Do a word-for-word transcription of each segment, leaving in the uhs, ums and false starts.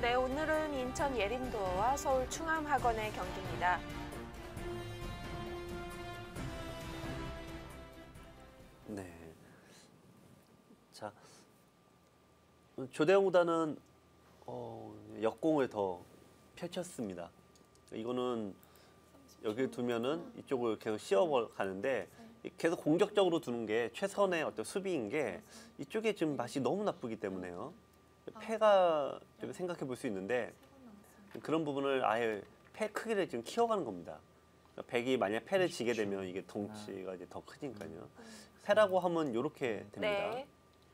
네, 오늘은 인천 예림도어와 서울 충암학원의 경기입니다. 네. 자, 조대영 구단은 어, 역공을 더 펼쳤습니다. 이거는 여기 두면은 이쪽을 계속 씌워 가는데 계속 공격적으로 두는 게 최선의 어떤 수비인 게 이쪽에 지금 맛이 너무 나쁘기 때문에요. 패가 좀 생각해 볼 수 있는데 그런 부분을 아예 패 크기를 지금 키워가는 겁니다. 백이 만약 패를 지게 되면 이게 덩치가 이제 더 크니까요. 패라고 하면 이렇게 됩니다. 네.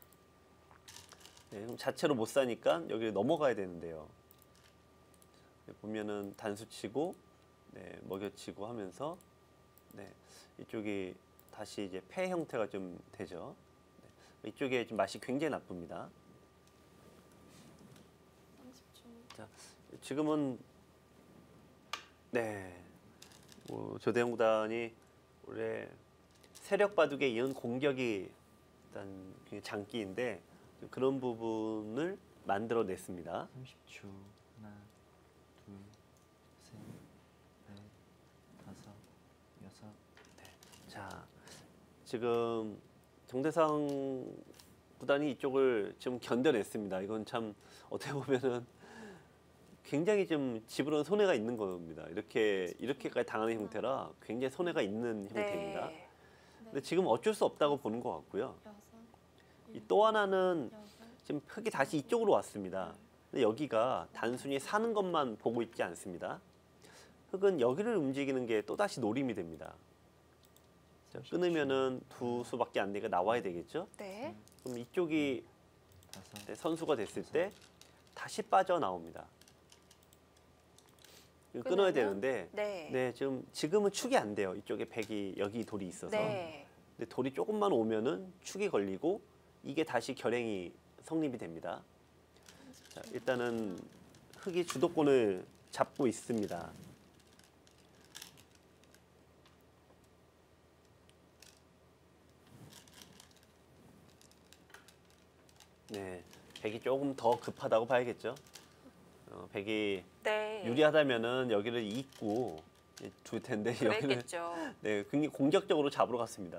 네, 그럼 자체로 못 사니까 여기를 넘어가야 되는데요. 네, 보면은 단수 치고, 네, 먹여치고 하면서, 네, 이쪽이 다시 이제 패 형태가 좀 되죠. 네, 이쪽에 좀 맛이 굉장히 나쁩니다. 자, 지금은 네, 뭐 조대영 구단이 원래 세력 바둑에 이은 공격이 일단 굉장히 장기인데 그런 부분을 만들어냈습니다. 삼십 초. 하나, 둘, 셋, 넷, 다섯, 여섯. 네. 자, 지금 정대상 구단이 이쪽을 좀 견뎌냈습니다. 이건 참 어떻게 보면은 굉장히 좀 집으로는 손해가 있는 겁니다. 이렇게 이렇게까지 당하는 형태라 굉장히 손해가 있는 형태입니다. 네. 근데 지금 어쩔 수 없다고 보는 것 같고요. 이 또 하나는 지금 흙이 다시 이쪽으로 왔습니다. 근데 여기가 단순히 사는 것만 보고 있지 않습니다. 흙은 여기를 움직이는 게 또다시 노림이 됩니다. 자, 끊으면은 두 수밖에 안 되니까 나와야 되겠죠? 네. 그럼 이쪽이 다섯. 네, 선수가 됐을 때 다시 빠져나옵니다. 이거 끊어야 끊으면? 되는데 네. 네, 지금 지금은 축이 안 돼요. 이쪽에 백이 여기 돌이 있어서. 네. 근데 돌이 조금만 오면은 축이 걸리고 이게 다시 결행이 성립이 됩니다. 자, 일단은 흙이 주도권을 잡고 있습니다. 네, 백이 조금 더 급하다고 봐야겠죠. 어, 백이 네. 유리하다면은 여기를 잇고 둘 텐데 여기는 그랬겠죠. 네, 굉장히 공격적으로 잡으러 갔습니다.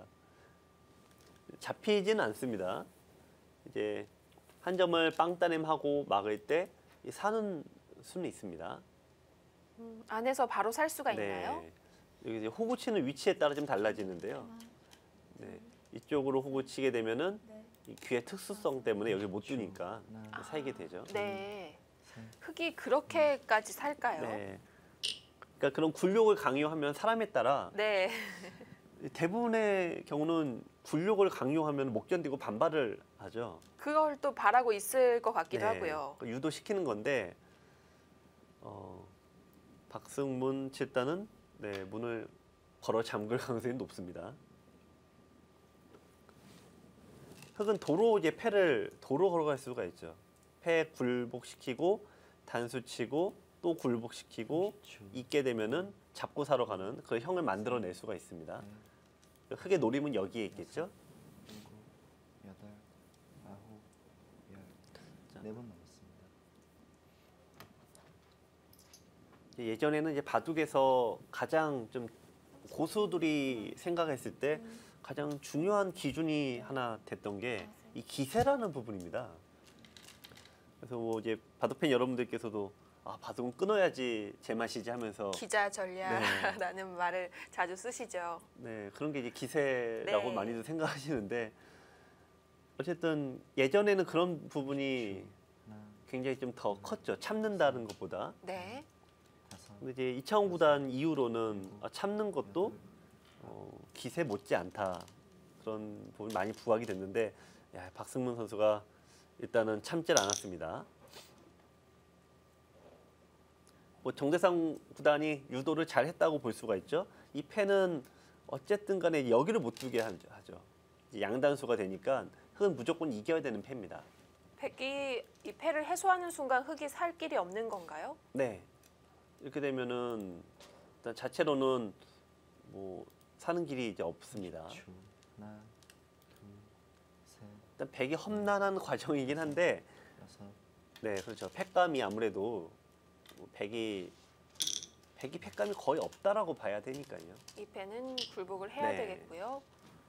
잡히지는 않습니다. 이제 한 점을 빵따냄하고 막을 때 사는 수는 있습니다. 음, 안에서 바로 살 수가 있나요? 네, 여기 이제 호구 치는 위치에 따라 좀 달라지는데요. 네, 이쪽으로 호구 치게 되면은 이 귀의 특수성 때문에 여기 못 두니까 살게 되죠. 네. 흙이 그렇게까지 살까요? 네. 그러니까 그런 굴욕을 강요하면 사람에 따라 네. 대부분의 경우는 굴욕을 강요하면 못 견디고 반발을 하죠. 그걸 또 바라고 있을 것 같기도 네, 하고요. 유도시키는 건데 어, 박승문 칠단은 네, 문을 걸어 잠글 가능성이 높습니다. 흙은 도로 이제 패를 도로 걸어갈 수가 있죠. 패 굴복시키고 단수 치고 또 굴복시키고 있게 되면은 잡고 사러 가는 그 형을 만들어낼 수가 있습니다. 흙의 노림은 여기에 있겠죠. 일곱, 여덟, 아홉, 열. 네 번 남았습니다. 예전에는 이제 바둑에서 가장 좀 고수들이 생각했을 때 가장 중요한 기준이 하나 됐던 게 이 기세라는 부분입니다. 그래서 뭐 이제 바둑팬 여러분들께서도 아, 바둑은 끊어야지 제맛이지 하면서 기자 전략이라는 네. 말을 자주 쓰시죠. 네, 그런 게 이제 기세라고 네. 많이들 생각하시는데 어쨌든 예전에는 그런 부분이 굉장히 좀 더 컸죠. 참는다는 것보다. 네. 근데 이제 이창호 구단 이후로는 아, 참는 것도 어, 기세 못지 않다. 그런 부분이 많이 부각이 됐는데 야, 박승문 선수가 일단은 참질 않았습니다. 뭐 정대상 구단이 유도를 잘 했다고 볼 수가 있죠. 이 패는 어쨌든 간에 여기를 못 두게 하죠. 양단수가 되니까 흙은 무조건 이겨야 되는 패입니다. 백이 이 패를 해소하는 순간 흙이 살 길이 없는 건가요? 네. 이렇게 되면은 일단 자체로는 뭐 사는 길이 이제 없습니다. 하나, 둘, 셋. 일단 백이 험난한 과정이긴 한데 여섯, 네, 그렇죠. 팩감이 아무래도 뭐 백이 백이 팩감이 거의 없다라고 봐야 되니까요. 이 패는 굴복을 해야 네. 되겠고요.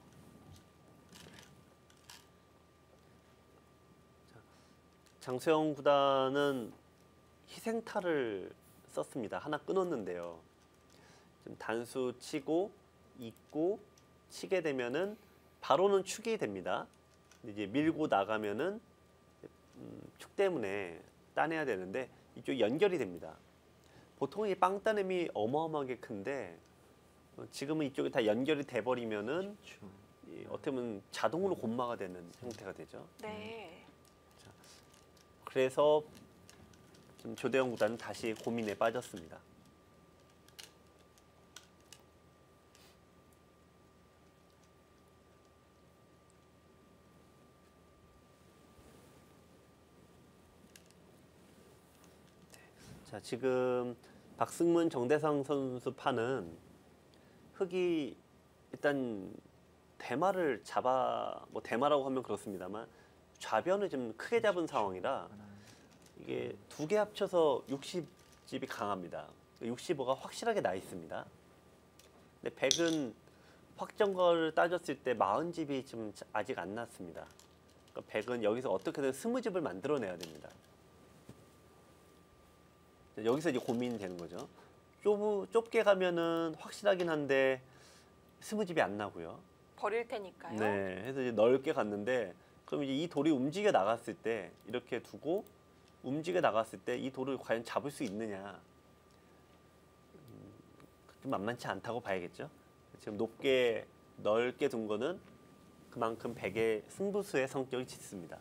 장수영 구단은 희생타를 썼습니다. 하나 끊었는데요. 좀 단수 치고 잊고 치게 되면은 바로는 축이 됩니다. 이제 밀고 나가면은 음, 축 때문에 따내야 되는데 이쪽 연결이 됩니다. 보통 이 빵 따냄이 어마어마하게 큰데 어, 지금은 이쪽이 다 연결이 돼 버리면은 초. 이 어떻게 보면 자동으로 곤마가 되는 형태가 되죠. 네. 그래서 좀 조대영 구단은 다시 고민에 빠졌습니다. 자, 지금 박승문 정대상 선수 판은 흑이 일단 대마를 잡아 뭐 대마라고 하면 그렇습니다만 좌변을 좀 크게 잡은 상황이라 하나. 이게 두 개 합쳐서 육십 집이 강합니다. 육십오가 확실하게 나 있습니다. 근데 백은 확정거를 따졌을 때 사십 집이 지금 아직 안 났습니다. 그러니까 백은 여기서 어떻게든 이십 집을 만들어내야 됩니다. 여기서 이제 고민이 되는 거죠. 좁, 좁게 가면은 확실하긴 한데 이십 집이 안 나고요. 버릴 테니까요. 네, 해서 이제 넓게 갔는데 그럼 이제 이 돌이 움직여 나갔을 때 이렇게 두고 움직여 나갔을 때 이 돌을 과연 잡을 수 있느냐? 음, 그렇게 만만치 않다고 봐야겠죠. 지금 높게 넓게 둔 거는 그만큼 백의 승부수의 성격이 짙습니다.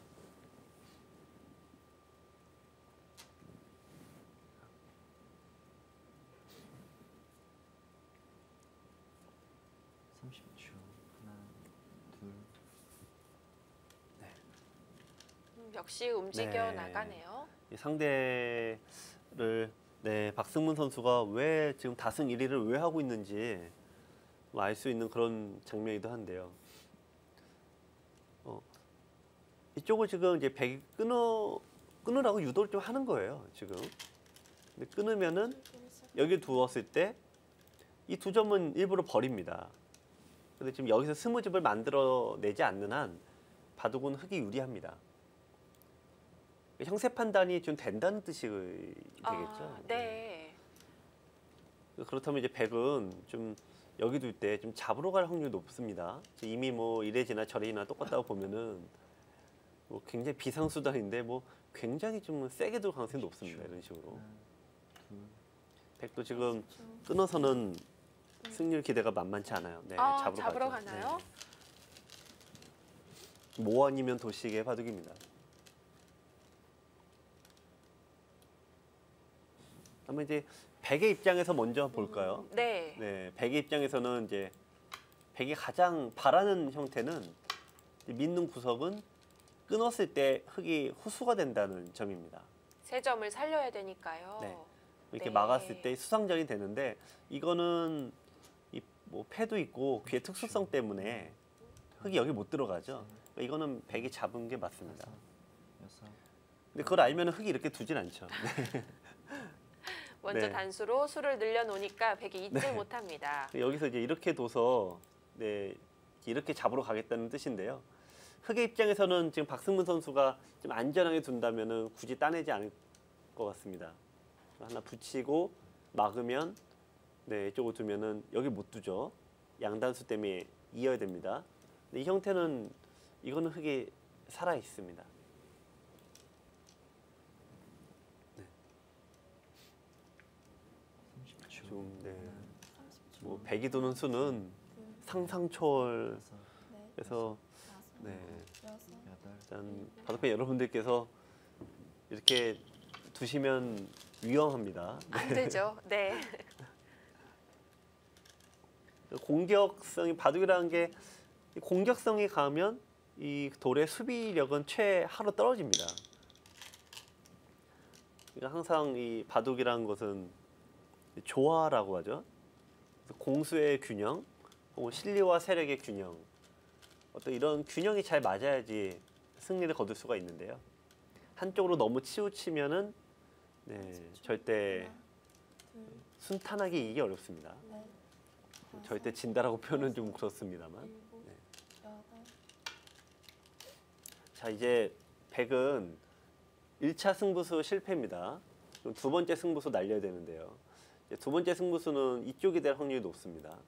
삼십 초. 하나, 둘. 음, 역시 움직여 네. 나가네요. 이 상대를 네, 박승문 선수가 왜 지금 다승 일 위를 왜 하고 있는지 뭐 알 수 있는 그런 장면이기도 한데요. 어, 이쪽을 지금 이제 백이 끊어 끊으라고 유도를 좀 하는 거예요, 지금. 근데 끊으면은 여기 두었을 때 이 두 점은 일부러 버립니다. 근데 지금 여기서 스무집을 만들어내지 않는 한 바둑은 흑이 유리합니다. 형세 판단이 좀 된다는 뜻이 되겠죠. 아, 네. 그렇다면 이제 백은 좀 여기 둘 때 좀 잡으러 갈 확률이 높습니다. 이미 뭐 이래지나 저래지나 똑같다고 보면은 뭐 굉장히 비상수단인데 뭐 굉장히 좀 세게 둘 가능성이 높습니다. 이런 식으로. 하나, 둘. 백도 지금 끊어서는 승률 기대가 만만치 않아요. 네, 아, 잡으러, 잡으러 가죠. 가나요? 네. 모 아니면 도식의 바둑입니다. 한번 이제 백의 입장에서 먼저 볼까요? 네. 네, 백의 입장에서는 이제 백이 가장 바라는 형태는 이제 믿는 구석은 끊었을 때 흑이 후수가 된다는 점입니다. 세 점을 살려야 되니까요. 네. 이렇게 네. 막았을 때 수상전이 되는데 이거는 이 뭐 패도 있고 귀의 특수성 때문에 흑이 여기 못 들어가죠. 그러니까 이거는 백이 잡은 게 맞습니다. 다섯, 여섯. 근데 그걸 알면 흑이 이렇게 두진 않죠. 네. 먼저 네. 단수로 수를 늘려놓으니까 백이 잊질 네. 못합니다. 여기서 이제 이렇게 둬서 네, 이렇게 잡으러 가겠다는 뜻인데요. 흑의 입장에서는 지금 박승문 선수가 좀 안전하게 둔다면은 굳이 따내지 않을 것 같습니다. 하나 붙이고 막으면 네, 이쪽으로 두면은 여기 못 두죠. 양단수 때문에 이어야 됩니다. 근데 이 형태는 이거는 흑이 살아 있습니다. 삼십 초. 좀 네. 하나, 뭐 백이 도는 수는 상상초월 다섯, 그래서 네. 여덟. 일단 바둑팬 여러분들께서 이렇게 두시면 위험합니다. 안 되죠. 네. 공격성이 바둑이라는 게 공격성이 강하면 이 돌의 수비력은 최하로 떨어집니다. 그러니까 항상 이 바둑이라는 것은 조화라고 하죠. 공수의 균형, 혹은 실리와 세력의 균형, 어떤 이런 균형이 잘 맞아야지 승리를 거둘 수가 있는데요. 한쪽으로 너무 치우치면은 네, 절대 둘, 순탄하게 이기기 어렵습니다. 넷, 다섯, 절대 진다라고 표현은 좀 그렇습니다만. 일곱, 네. 여덟, 자, 이제 백은 일 차 승부수 실패입니다. 그럼 두 번째 승부수 날려야 되는데요. 이제 두 번째 승부수는 이쪽이 될 확률이 높습니다.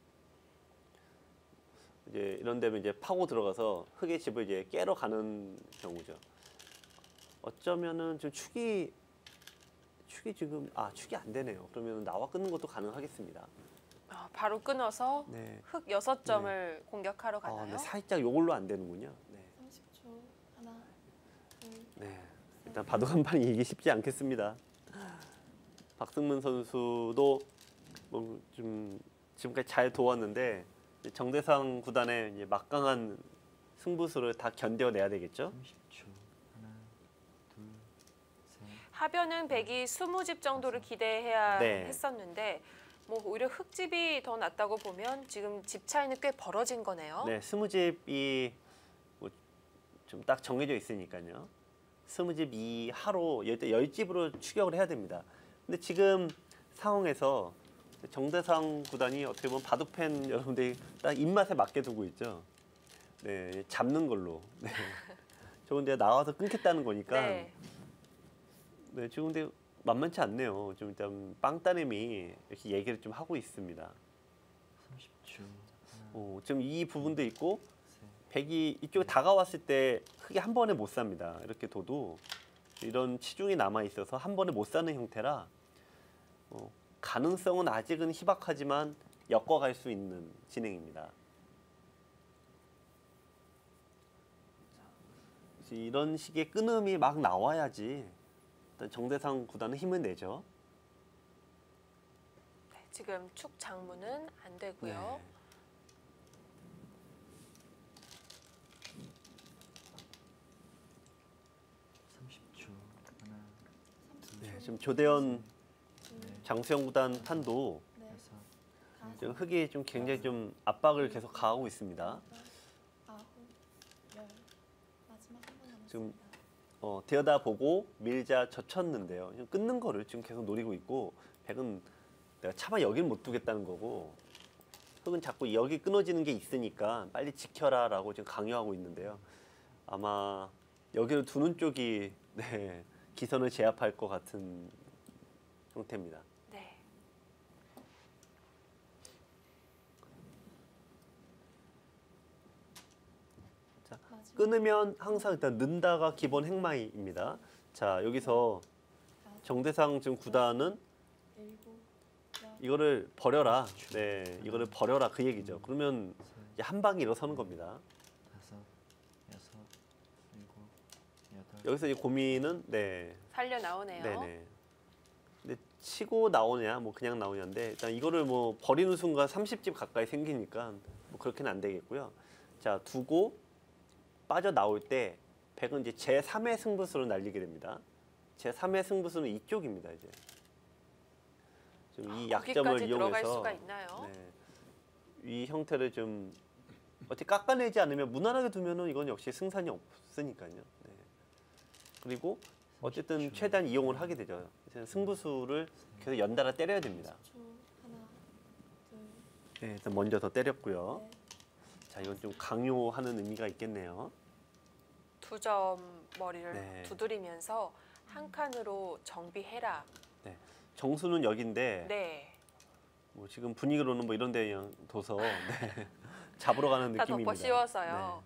이제 이런 데면 이제 파고 들어가서 흙의 집을 이제 깨러 가는 경우죠. 어쩌면은 좀 축이 축이 지금 아 축이 안 되네요. 그러면 나와 끊는 것도 가능하겠습니다. 아, 바로 끊어서 네. 흙 여섯 점을 공격하러 아, 가나요? 네, 살짝 요걸로 안 되는군요. 네. 삼십 초. 하나, 둘, 네. 일단 바둑 한 판이 이기 쉽지 않겠습니다. 박승문 선수도 뭐 좀 지금까지 잘 도왔는데 이제 정대상 구단의 이제 막강한 승부수를 다 견뎌내야 되겠죠. 삼십 초. 하나, 둘, 셋. 하변은 백이 이십 집 정도를 기대해야 네. 했었는데 뭐 오히려 흙집이 더 낫다고 보면 지금 집 차이는 꽤 벌어진 거네요. 네, 스무집이 뭐 좀 딱 정해져 있으니까요. 스무집 이하로 일단 열 집으로 추격을 해야 됩니다. 근데 지금 상황에서 정대상 구단이 어떻게 보면 바둑팬 여러분들이 딱 입맛에 맞게 두고 있죠. 네, 잡는 걸로. 네. 저 근데 나와서 끊겠다는 거니까. 네. 네, 지금 근데 만만치 않네요. 좀 일단 빵따님이 이렇게 얘기를 좀 하고 있습니다. 삼십 초. 하나, 어, 지금 이 부분도 있고 셋. 백이 이쪽에 다가왔을 때 흙이 한 번에 못 삽니다. 이렇게 둬도 이런 치중이 남아 있어서 한 번에 못 사는 형태라 어, 가능성은 아직은 희박하지만 엮어갈 수 있는 진행입니다. 자, 이런 식의 끊음이 막 나와야지 일단 정대상 구단은 힘을 내죠. 네, 지금 축 장문은 안 되고요. 네. 삼십 초. 하나, 삼 네, 초. 지금 조대현 둘, 장수영 구단 판도 넷, 여섯. 다섯, 지금 흙이 좀 굉장히 좀 압박을 계속 가하고 있습니다. 여덟, 아홉, 열. 마지막 한 번 남았습니다. 지금 어, 들여다보고 밀자 젖혔는데요. 지금 끊는 거를 지금 계속 노리고 있고 백은 내가 차마 여길 못 두겠다는 거고 흙은 자꾸 여기 끊어지는 게 있으니까 빨리 지켜라라고 지금 강요하고 있는데요. 아마 여기를 두는 쪽이 네, 기선을 제압할 것 같은 형태입니다. 네. 자, 마지막 끊으면 항상 일단 는다가 기본 행마입니다. 자, 여기서 다섯, 정대상 지금 구단은 일곱, 여, 이거를 버려라. 네, 이거를 버려라 그 얘기죠. 그러면 셋. 이제 한 방에 일어서는 겁니다. 다섯, 여섯, 일곱, 여덟. 여기서 이 고민은 네, 살려 나오네요. 네네. 근데 치고 나오냐, 뭐 그냥 나오냐인데 일단 이거를 뭐 버리는 순간 삼십 집 가까이 생기니까 뭐 그렇게는 안 되겠고요. 자, 두고 빠져 나올 때 백은 이제 제삼의 승부수로 날리게 됩니다. 제삼의 승부수는 이쪽입니다, 이제. 지금 이 약점을 아, 거기까지 들어갈 이용해서 수가 있나요? 네, 이 형태를 좀 어떻게 깎아내지 않으면 무난하게 두면은 이건 역시 승산이 없으니까요. 네. 그리고 어쨌든 삼십 초. 최대한 이용을 하게 되죠. 이제 승부수를 계속 연달아 때려야 됩니다. 십 초. 하나, 둘, 네, 일단 먼저 더 때렸고요. 넷, 자, 이건 좀 강요하는 의미가 있겠네요. 두 점 머리를 네. 두드리면서 한 칸으로 정비해라. 정수는 여긴데 네. 뭐 지금 분위기로는 뭐 이런 데 그냥 둬서 네. 잡으러 가는 다 느낌입니다. 덮어 씌워서요.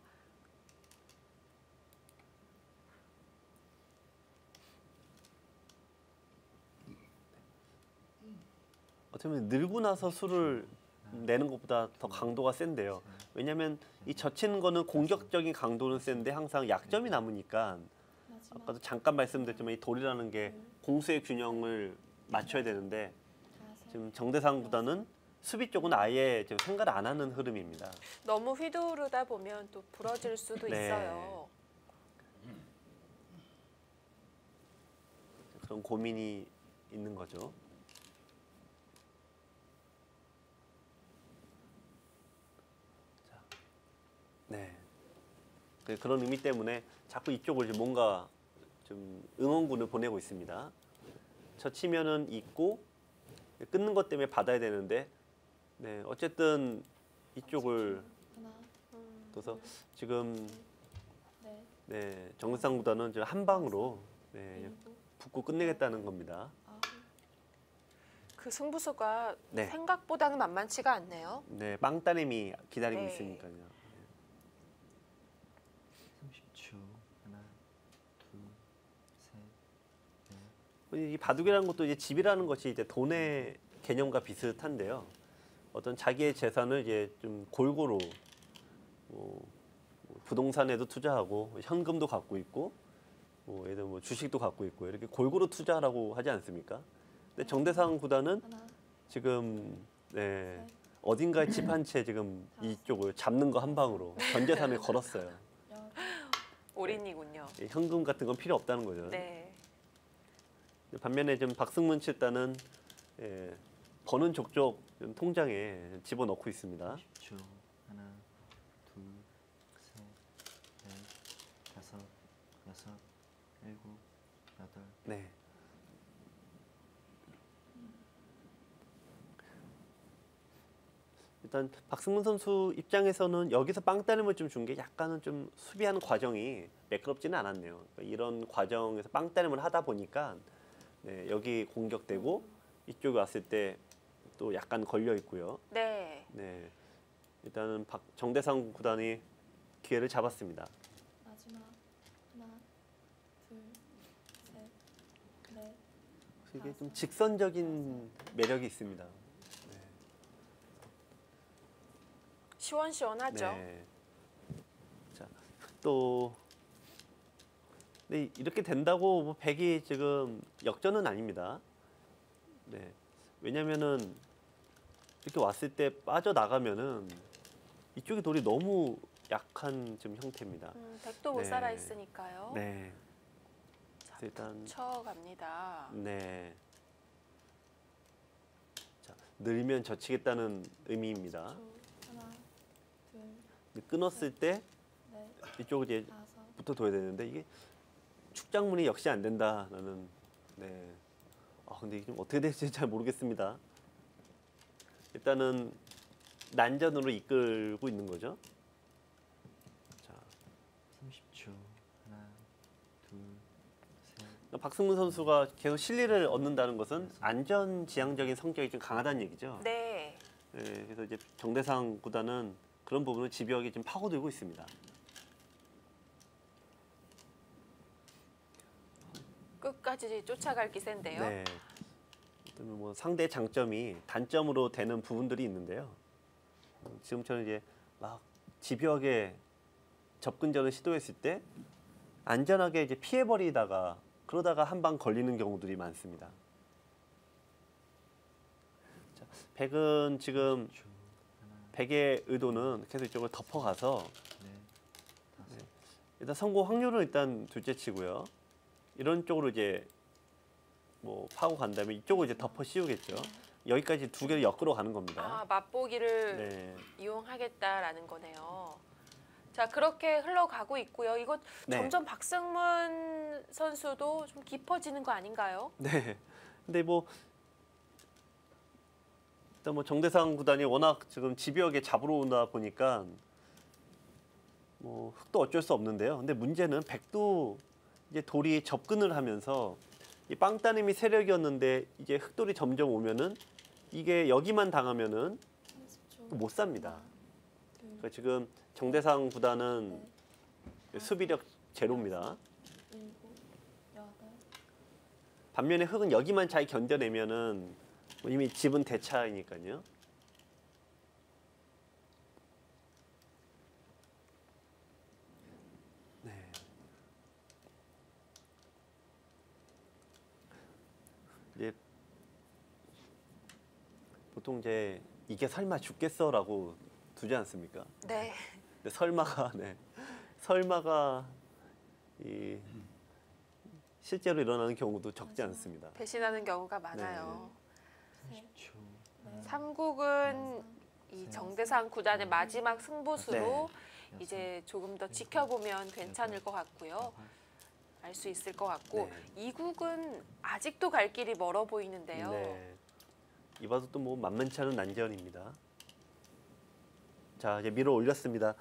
네. 어떻게 보면 늘고 나서 술을 내는 것보다 더 강도가 센데요. 왜냐하면 이 젖히는 거는 공격적인 강도는 센데 항상 약점이 남으니까 마지막 아까도 잠깐 말씀드렸지만 이 돌이라는 게 공수의 균형을 맞춰야 되는데 다섯, 지금 정대상보다는 수비 쪽은 아예 지금 생각을 안 하는 흐름입니다. 너무 휘두르다 보면 또 부러질 수도 네. 있어요. 그런 고민이 있는 거죠. 자, 네. 그- 그런 의미 때문에 자꾸 이쪽을 이제 뭔가 좀 응원군을 보내고 있습니다. 젖히면은 있고 끊는 것 때문에 받아야 되는데 네 어쨌든 이쪽을 하나, 음, 둬서 지금 넷, 네 정상 구단은 지금 한 방으로 네 일곱, 붙고 끝내겠다는 겁니다. 아홉, 그 승부수가 네. 생각보다는 만만치가 않네요. 네 빵따님이 기다리고 네. 있으니까요. 삼십 초. 하나, 둘, 셋, 넷, 이 바둑이라는 것도 이제 집이라는 것이 이제 돈의 개념과 비슷한데요. 어떤 자기의 재산을 이제 좀 골고루 뭐, 뭐 부동산에도 투자하고 현금도 갖고 있고 뭐 예를 들어 뭐 주식도 갖고 있고 이렇게 골고루 투자하라고 하지 않습니까? 근데 정대상 구단은 하나, 지금 네, 어딘가에 집 한 채 지금 이쪽을 잡는 거 한 방으로 전 재산을 걸었어요. 열, 올인이군요. 이 현금 같은 건 필요 없다는 거죠. 네. 반면에 좀 박승문 칠단은 예, 버는 족족 좀 통장에 집어넣고 있습니다. 삼십 초. 하나, 둘, 셋, 넷, 다섯, 여섯, 일곱, 여덟. 네. 일단 박승문 선수 입장에서는 여기서 빵따님을 좀 준 게 약간은 좀 수비하는 과정이 매끄럽지는 않았네요. 그러니까 이런 과정에서 빵따님을 하다 보니까 네, 여기 공격되고 이쪽에 왔을 때 또 약간 걸려 있고요. 네. 네, 일단은 박, 정대상 구단이 기회를 잡았습니다. 마지막 하나, 둘, 셋, 넷, 이게 좀 직선적인 매력이 있습니다. 시원시원하죠. 네. 자, 또 네, 이렇게 된다고 뭐 백이 지금 역전은 아닙니다. 네. 왜냐면은 이렇게 왔을 때 빠져 나가면은 이쪽의 돌이 너무 약한 지금 형태입니다. 음, 백도 못 네. 살아 있으니까요. 네. 자, 그래서 일단 쳐갑니다. 네. 자, 늘면 젖히겠다는 의미입니다. 둘, 하나, 둘, 끊었을 때 넷, 이쪽을 이제 다섯, 붙어둬야 되는데 이게 축장문이 역시 안 된다라는 네. 아 근데 이게 좀 어떻게 될지 잘 모르겠습니다. 일단은 난전으로 이끌고 있는 거죠. 자, 삼십 초. 하나, 둘, 셋, 박승문 선수가 계속 실리를 얻는다는 것은 안전지향적인 성격이 좀 강하다는 얘기죠. 네. 네, 그래서 이제 정대상 구단은 그런 부분을 집요하게 좀 파고들고 있습니다. 끝까지 쫓아갈 기세인데요. 네. 어떤 뭐 상대 장점이 단점으로 되는 부분들이 있는데요. 어, 지금처럼 이제 막 집요하게 접근전을 시도했을 때 안전하게 이제 피해버리다가 그러다가 한 방 걸리는 경우들이 많습니다. 자, 백은 지금 초. 하나, 백의 의도는 계속 이쪽을 덮어가서 넷, 다섯, 일단 성공 확률은 일단 둘째치고요. 이런 쪽으로 이제 뭐 파고 간 다음에 이쪽으로 이제 덮어 씌우겠죠. 여기까지 두 개를 엮으러 가는 겁니다. 아, 맛보기를 네. 이용하겠다라는 거네요. 자, 그렇게 흘러가고 있고요. 이거 네. 점점 박승문 선수도 좀 깊어지는 거 아닌가요? 네. 근데 뭐 일단 뭐 정대상 구단이 워낙 지금 집요하게 잡으러 오다 보니까 뭐 흑도 어쩔 수 없는데요. 근데 문제는 백도 이제 돌이 접근을 하면서 이 빵따님이 세력이었는데 이제 흑돌이 점점 오면은 이게 여기만 당하면은 삼십 초. 못 삽니다. 하나, 둘, 그러니까 지금 정대상 구단은 넷, 수비력 제로입니다. 일곱, 여덟, 반면에 흑은 여기만 잘 견뎌내면은 뭐 이미 집은 대차이니까요. 네. 이제 보통 이제 이게 설마 죽겠어라고 두지 않습니까? 네. 근데 설마가 네. 설마가 이 실제로 일어나는 경우도 적지 않습니다. 배신하는 경우가 많아요. 셋, 삼십 초. 넷, 삼국은 이 정대상 구단의 마지막 승부수로 네. 여섯, 이제 조금 더 지켜보면 괜찮을 것 같고요. 여덟, 알 수 있을 것 같고 네. 이 국은 아직도 갈 길이 멀어 보이는데요. 네. 이봐도 또 뭐 만만치 않은 난전입니다. 자, 이제 밀어 올렸습니다.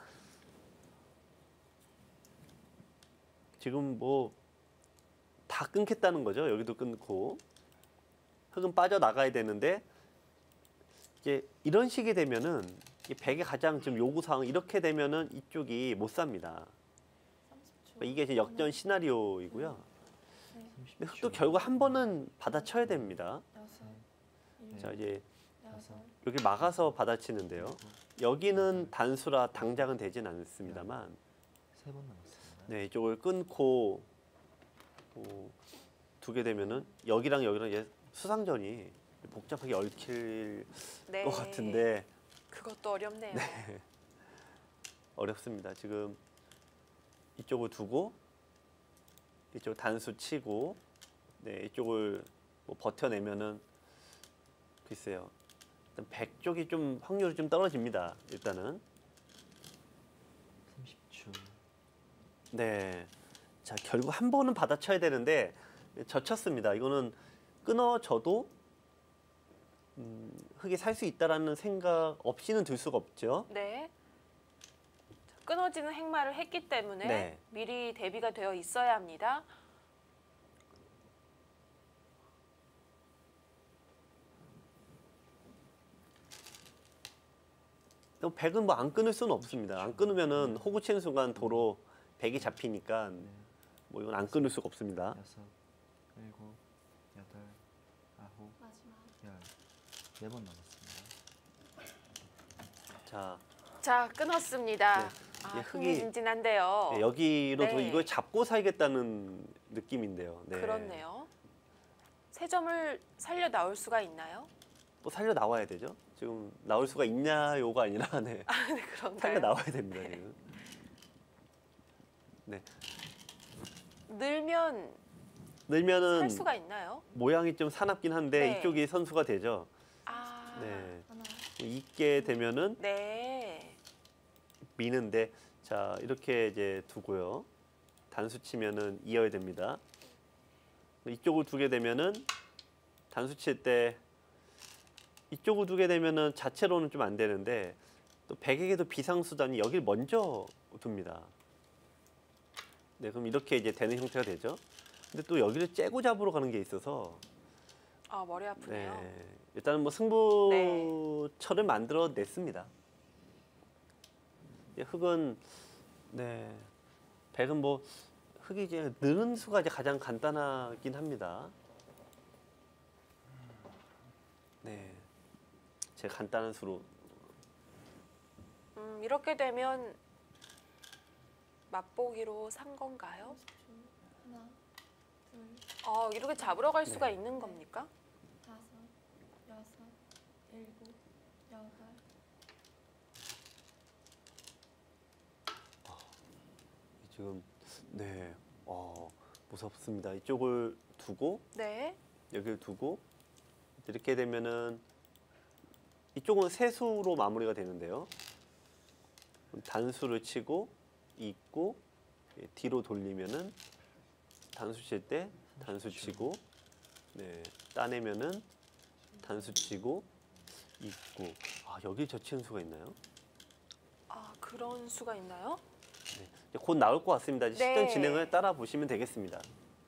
지금 뭐 다 끊겠다는 거죠. 여기도 끊고 흙은 빠져 나가야 되는데 이제 이런 식이 되면은 이 백의 가장 지금 요구 사항 이렇게 되면은 이쪽이 못 삽니다. 삼십 초. 그러니까 이게 이제 역전 시나리오이고요. 네. 근데 흙도 결국 한 번은 받아쳐야 됩니다. 여섯. 네. 일곱. 자, 이제 여섯. 여기 막아서 받아치는데요. 여기는 단수라 당장은 되진 않습니다만 세 번 남았습니다. 네, 이쪽을 끊고 어, 두게 되면은 여기랑 여기랑 이제 수상전이 복잡하게 얽힐 네. 것 같은데 그것도 어렵네요. 어렵습니다. 지금 이쪽을 두고 이쪽 단수 치고 네, 이쪽을 뭐 버텨내면은 글쎄요. 일단 백 쪽이 좀 확률이 좀 떨어집니다. 일단은 삼십 초. 네. 자, 결국 한 번은 받아쳐야 되는데 젖혔습니다. 이거는 끊어져도 음, 흙이 살 수 있다라는 생각 없이는 들 수가 없죠. 네. 자, 끊어지는 행마를 했기 때문에 네. 미리 대비가 되어 있어야 합니다. 백은 뭐 안 끊을 수는 없습니다. 안 끊으면은 호구 치는 순간 도로 백이 잡히니까 네. 뭐 이건 안 끊을 수가 없습니다. 여섯, 일곱, 여덟, 아홉, 마지막. 열. 네 번 남았습니다. 자, 자, 끊었습니다. 네. 아, 이게 흙이- 흥미진진한데요. 네, 여기로 도 네. 이걸 잡고 살겠다는 느낌인데요. 네. 그렇네요. 세 점을 살려 나올 수가 있나요? 또 살려 나와야 되죠. 지금 나올 수가 있냐요가 아니라 네. 네, 살려 그런가요? 나와야 됩니다. 지금. 네. 늘면 늘면은 살 수가 있나요? 모양이 좀 사납긴 한데 네. 이쪽이 선수가 되죠. 아, 네. 하나. 있게 되면은 네. 미는데 자 이렇게 이제 두고요. 단수 치면은 이어야 됩니다. 이쪽을 두게 되면은 단수 칠 때 이쪽을 두게 되면은 자체로는 좀 안 되는데 또 백에게도 비상수단이 여기를 먼저 둡니다. 네, 그럼 이렇게 이제 되는 형태가 되죠. 근데 또 여기를 째고 잡으러 가는 게 있어서 아, 머리 아프네요. 네, 일단은 뭐 승부처를 만들어냈습니다. 이제 흙은 네, 백은 뭐 흙이 이제 느는 수가 이제 가장 간단하긴 합니다. 네, 제 간단한 수로 음, 이렇게 되면 맛보기로 산 건가요? 삼십 초. 하나. 둘. 어, 이렇게 잡으러 갈 수가 네. 있는 겁니까? 다섯. 여섯. 일곱. 여덟. 지금 네, 어, 무섭습니다. 이쪽을 두고 네. 여기를 두고 이렇게 되면은 이쪽은 세수로 마무리가 되는데요. 단수를 치고 있고 뒤로 돌리면은 단수 칠 때 단수 치고 네, 따내면은 단수 치고 있고 아 여기 젖히는 수가 있나요? 아, 그런 수가 있나요? 네, 이제 곧 나올 것 같습니다. 이제 네. 시전 진행을 따라 보시면 되겠습니다.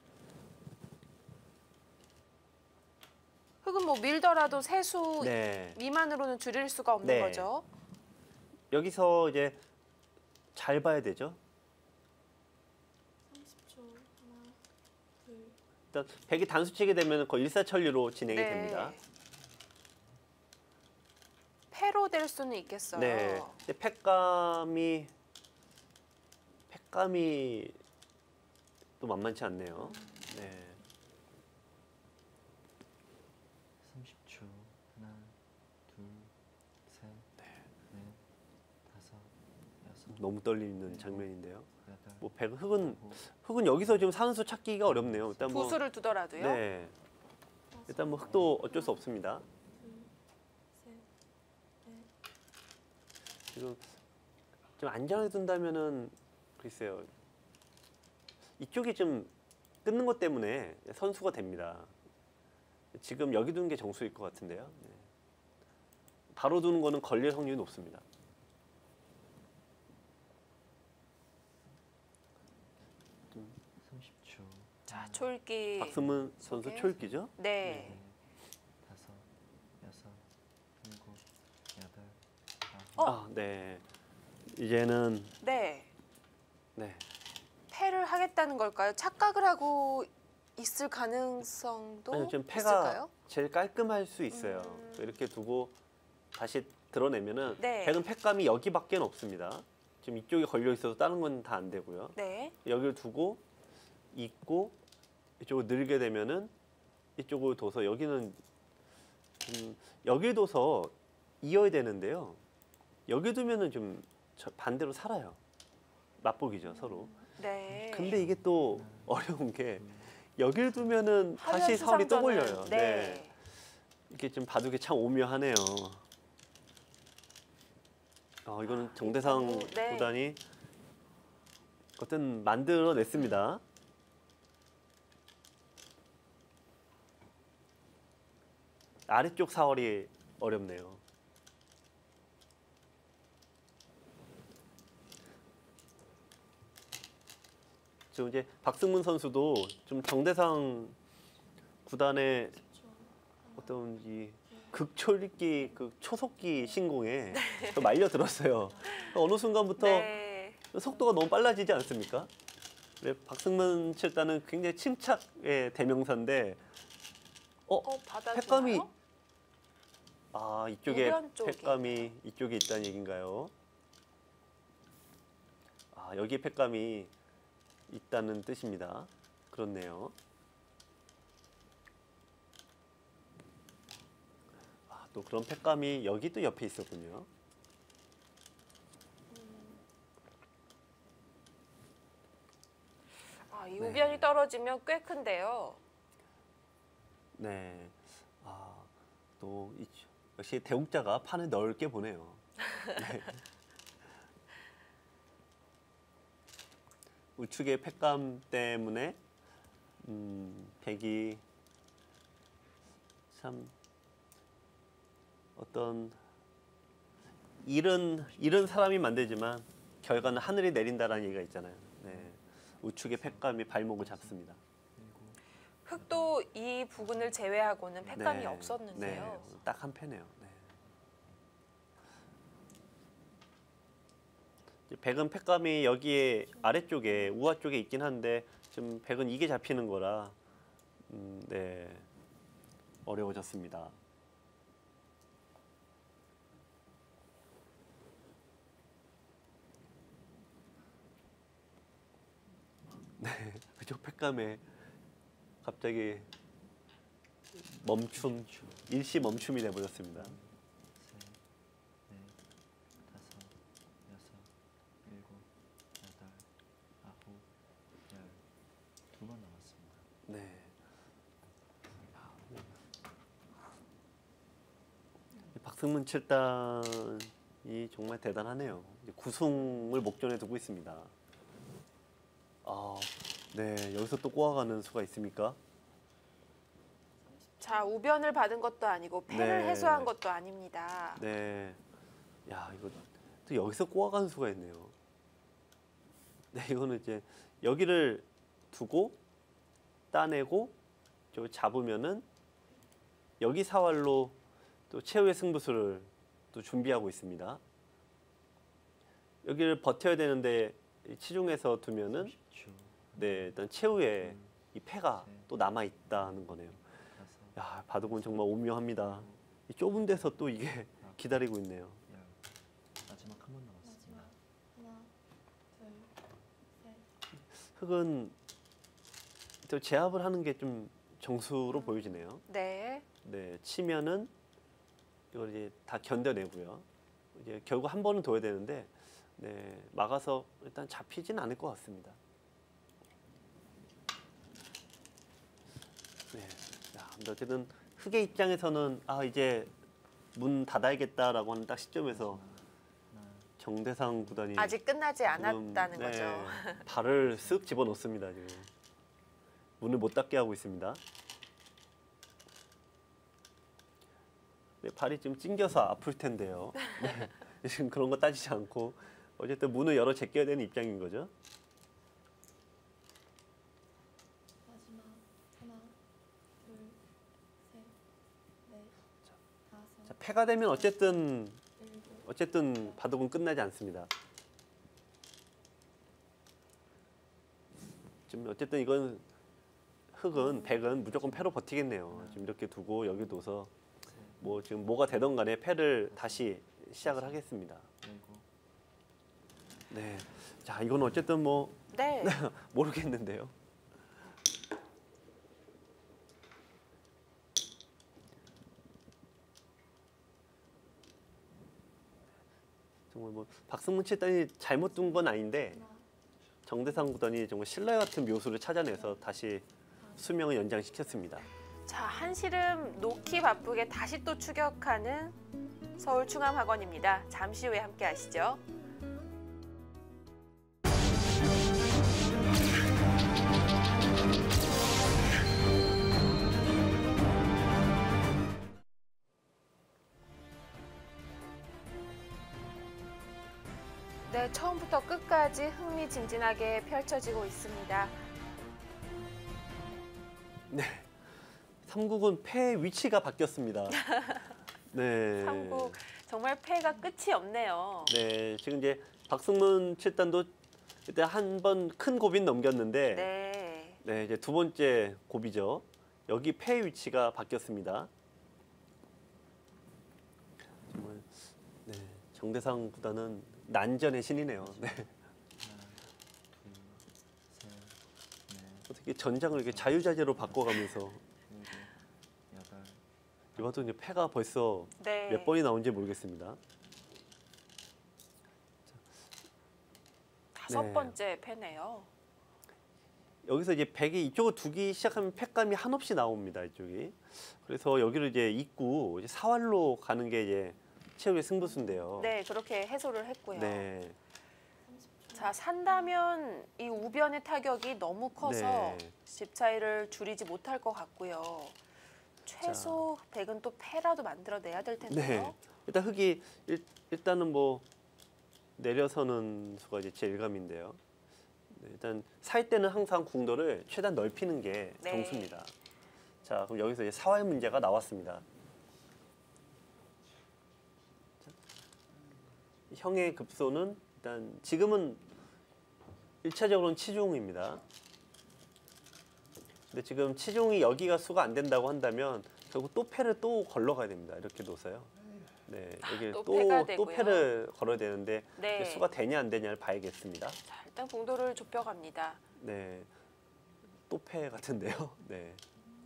흙은 뭐 밀더라도 세수 네. 미만으로는 줄일 수가 없는 네. 거죠. 여기서 이제 잘 봐야 되죠. 삼십 초. 하나. 둘. 일단 백이 단수 치게 되면 거의 일사천리로 진행이 네. 됩니다. 패로 될 수는 있겠어요. 네. 근데 팩감이 팩감이 또 만만치 않네요. 네. 삼십 초. 하나, 둘, 셋, 넷, 다섯, 여섯, 너무 떨리는 장면인데요. 여덟, 뭐 백 흙은 아홉, 흙은 여기서 지금 산수 찾기가 어렵네요. 일단 뭐 부수를 두더라도요. 네. 일단 뭐 흙도 어쩔 수 없습니다. 둘. 셋. 넷. 지금 좀 안전하게 둔다면은 글쎄요. 이쪽이 좀 끊는 것 때문에 선수가 됩니다. 지금 여기 두는 게 정수일 것 같은데요. 네. 바로 두는 거는 걸릴 확률이 높습니다. 삼십 초. 자, 초읽기. 박승문 선수 속에. 초읽기죠? 네. 네, 다섯, 여섯, 일곱, 여덟, 아홉. 어. 아, 네. 이제는 네. 네. 패를 하겠다는 걸까요? 착각을 하고 있을 가능성도 아니요, 지금 패가 있을까요? 제일 깔끔할 수 있어요. 음. 이렇게 두고 다시 드러내면은 네. 백은 팩감이 여기밖에 없습니다. 지금 이쪽에 걸려 있어서 다른 건 다 안 되고요. 네. 여기를 두고 있고 이쪽을 늘게 되면은 이쪽을 둬서 여기는 음, 여기 둬서 이어야 되는데요. 여기 두면은 좀 저- 반대로 살아요. 맞보기죠 서로. 네. 근데 이게 또 어려운 게 여길 두면은 다시 사월이 또 화면 걸려요. 수상전은- 네. 네. 이게 좀 바둑이 참 오묘하네요. 어, 이거는 정대상 이거, 네. 구단이 어떤 만들어냈습니다. 아래쪽 사월이 어렵네요. 지금 이제 박승문 선수도 좀 정대상 구단의 어떤 이 극초읽기, 그 초속기 신공에 또 말려 들었어요. 어느 순간부터 네. 속도가 너무 빨라지지 않습니까? 네, 박승문 칠단은 굉장히 침착의 대명사인데, 어, 어, 받아주나요? 팩감이 아 이쪽에 우변 쪽에. 팩감이 이쪽에 있다는 얘기인가요? 아 여기에 팩감이 있다는 뜻입니다. 그렇네요. 아, 또 그런 팩감이 여기 또 옆에 있었군요. 아, 이 네. 우변이 떨어지면 꽤 큰데요. 네. 아, 또 이, 역시 대국자가 판을 넓게 보네요. 네. 우측의 팩감 때문에 음, 백이 참 어떤 일은 일은 사람이 만들지만 결과는 하늘이 내린다라는 얘기가 있잖아요. 네. 우측의 팩감이 발목을 잡습니다. 흑도 이 부분을 제외하고는 팩감이 네. 없었는데요. 네. 딱 한 패네요. 네. 이제 백은 팩감이 여기에 아래쪽에 우아 쪽에 있긴 한데 지금 백은 이게 잡히는 거라 음, 네. 어려워졌습니다. 네, 그쪽 팩감에 갑자기 멈춤, 일시 멈춤이 돼버렸습니다. 셋, 넷, 다섯, 여섯, 일곱, 여덟, 아홉, 열. 두 번 남았습니다. 네. 이 박승문 칠단이 정말 대단하네요. 이제 구승을 목전에 두고 있습니다. 아, 네, 여기서 또 꼬아가는 수가 있습니까? 자, 우변을 받은 것도 아니고 패를 네. 해소한 것도 아닙니다. 네. 야, 이거 또 여기서 꼬아가는 수가 있네요. 네, 이거는 이제 여기를 두고 따내고 저 잡으면은 여기 사활로 또 최후의 승부수를 또 준비하고 있습니다. 여기를 버텨야 되는데 이 치중해서 두면은 삼십 초. 네, 일단 최후의 이 패가 또 남아 있다는 거네요. 다섯, 야, 바둑은 정말 오묘합니다. 이 좁은 데서 또 이게 기다리고 있네요. 열. 마지막 한 번 남았습니다. 마지막 하나, 둘, 셋. 흑은 또 제압을 하는 게 좀 정수로 보여지네요. 네. 네, 치면은 이걸 이제 다 견뎌내고요. 이제 결국 한 번은 둬야 되는데, 네, 막아서 일단 잡히진 않을 것 같습니다. 네, 야, 근데 어쨌든 흑의 입장에서는 아 이제 문 닫아야겠다라고 하는 딱 시점에서 하나, 정대상 구단이 아직 끝나지 지금, 않았다는 네, 거죠. 발을 쓱 집어넣습니다 지금. 문을 못 닫게 하고 있습니다. 네, 발이 좀 찡겨서 아플 텐데요. 네, 지금 그런 거 따지지 않고 어쨌든 문을 열어 제껴야 되는 입장인 거죠. 마지막 하나, 둘, 셋, 넷, 다섯, 자, 패가 되면 어쨌든 일곱, 어쨌든 바둑은 끝나지 않습니다. 지금 어쨌든 이건 흑은 백은 무조건 패로 버티겠네요. 지금 이렇게 두고 여기 둬서 뭐 지금 뭐가 되던 간에 패를 다시 시작을 하겠습니다. 일곱, 네. 자, 이건 어쨌든 뭐 네. 모르겠는데요. 정말 뭐 박승문 칠단이 잘못 둔 건 아닌데 하나, 정대상 구단이 정말 신라 같은 묘수를 찾아내서 다시 수명을 연장시켰습니다. 자, 한시름 놓기 바쁘게 다시 또 추격하는 서울충암학원입니다. 잠시 후에 함께 하시죠. 네, 처음부터 끝까지 흥미진진하게 펼쳐지고 있습니다. 네. 삼국은 패 위치가 바뀌었습니다. 네. 삼국 정말 패가 끝이 없네요. 네, 지금 이제 박승문 칠단도 그때 한 번 큰 고비는 넘겼는데 네. 네. 이제 두 번째 고비죠. 여기 패 위치가 바뀌었습니다. 정말 네, 정대상 구단은 난전의 신이네요. 네. 하나, 둘, 셋, 넷, 어떻게 전장을 이렇게 자유자재로 바꿔가면서 일곱, 여덟, 이것도 이제 패가 벌써 네. 몇 번이 나온지 모르겠습니다. 다섯 네. 번째 패네요. 여기서 이제 백이 이쪽을 두기 시작하면 패감이 한없이 나옵니다. 이쪽이. 그래서 여기를 이제 입구 이제 사활로 가는 게 이제 최후의 승부수인데요. 네, 그렇게 해소를 했고요. 네. 삼십 초. 자, 산다면 이 우변의 타격이 너무 커서 네. 집 차이를 줄이지 못할 것 같고요. 최소 백은 또 패라도 만들어내야 될 텐데요. 네. 일단 흑이 일, 일단은 뭐 내려서는 수가 이제 제일감인데요. 네, 일단 살 때는 항상 궁도를 최대한 넓히는 게 네. 정수입니다. 자, 그럼 여기서 이제 사활 문제가 나왔습니다. 자, 형의 급소는 일단 지금은 일차적으로는 치중입니다. 근데 지금 치중이 여기가 수가 안 된다고 한다면 결국 또 패를 또 걸러가야 됩니다. 이렇게 둬서요. 네, 여기 또 또, 패가 또 되고요. 패를 걸어야 되는데 네. 이게 수가 되냐 안 되냐를 봐야겠습니다. 자, 일단 공도를 좁혀갑니다. 네, 또 패 같은데요. 네,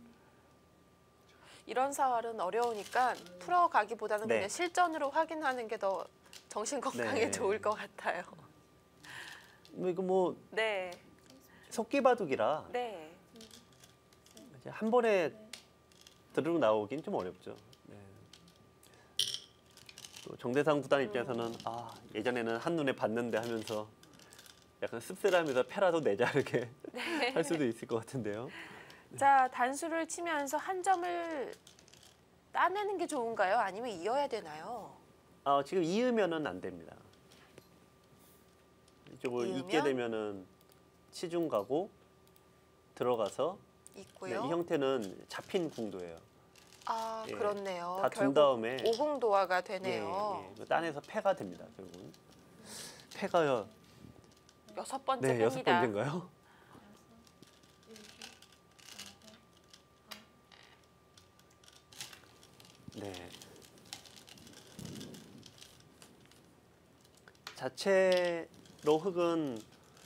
이런 사활은 어려우니까 풀어가기보다는 네. 그냥 실전으로 확인하는 게 더 정신 건강에 네. 좋을 것 같아요. 뭐 이거 뭐 네, 속기바둑이라 네. 이제 한 번에 드르륵 나오긴 좀 어렵죠. 네. 또 정대상 구단 입장에서는 아 예전에는 한 눈에 봤는데 하면서 약간 씁쓸하면서 패라도 내자 이렇게 할 수도 있을 것 같은데요. 자, 단수를 치면서 한 점을 따내는 게 좋은가요? 아니면 이어야 되나요? 아 지금 이으면은 안 됩니다. 이쪽을 이으면? 잇게 되면은 치중 가고 들어가서 네, 있고요. 이 형태는 잡힌 궁도예요. 아, 예. 그렇네요. 다 둔 결국 다음에 오궁도화가 되네요. 예, 예. 딴에서 패가 됩니다. 결국은 패가 여섯 번째 네 여섯 뺍니다. 번째인가요? 네. 자체로 흑은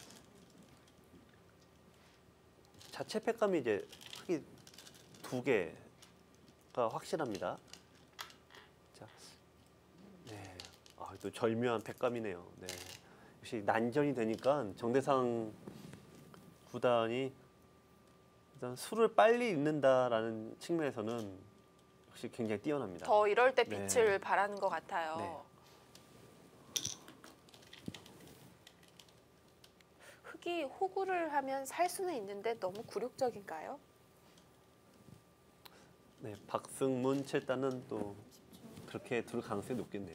자체 패감이 이제 흑이 두 개가 확실합니다. 자, 네, 아, 또 절묘한 패감이네요. 네, 역시 난전이 되니까 정대상 구단이 일단 수를 빨리 읽는다라는 측면에서는 역시 굉장히 뛰어납니다. 더 이럴 때 네. 빛을 발하는 것 같아요. 네. 흑이 호구를 하면 살 수는 있는데 너무 굴욕적인가요? 네, 박승문 칠단은 또 그렇게 둘 가능성이 높겠네요.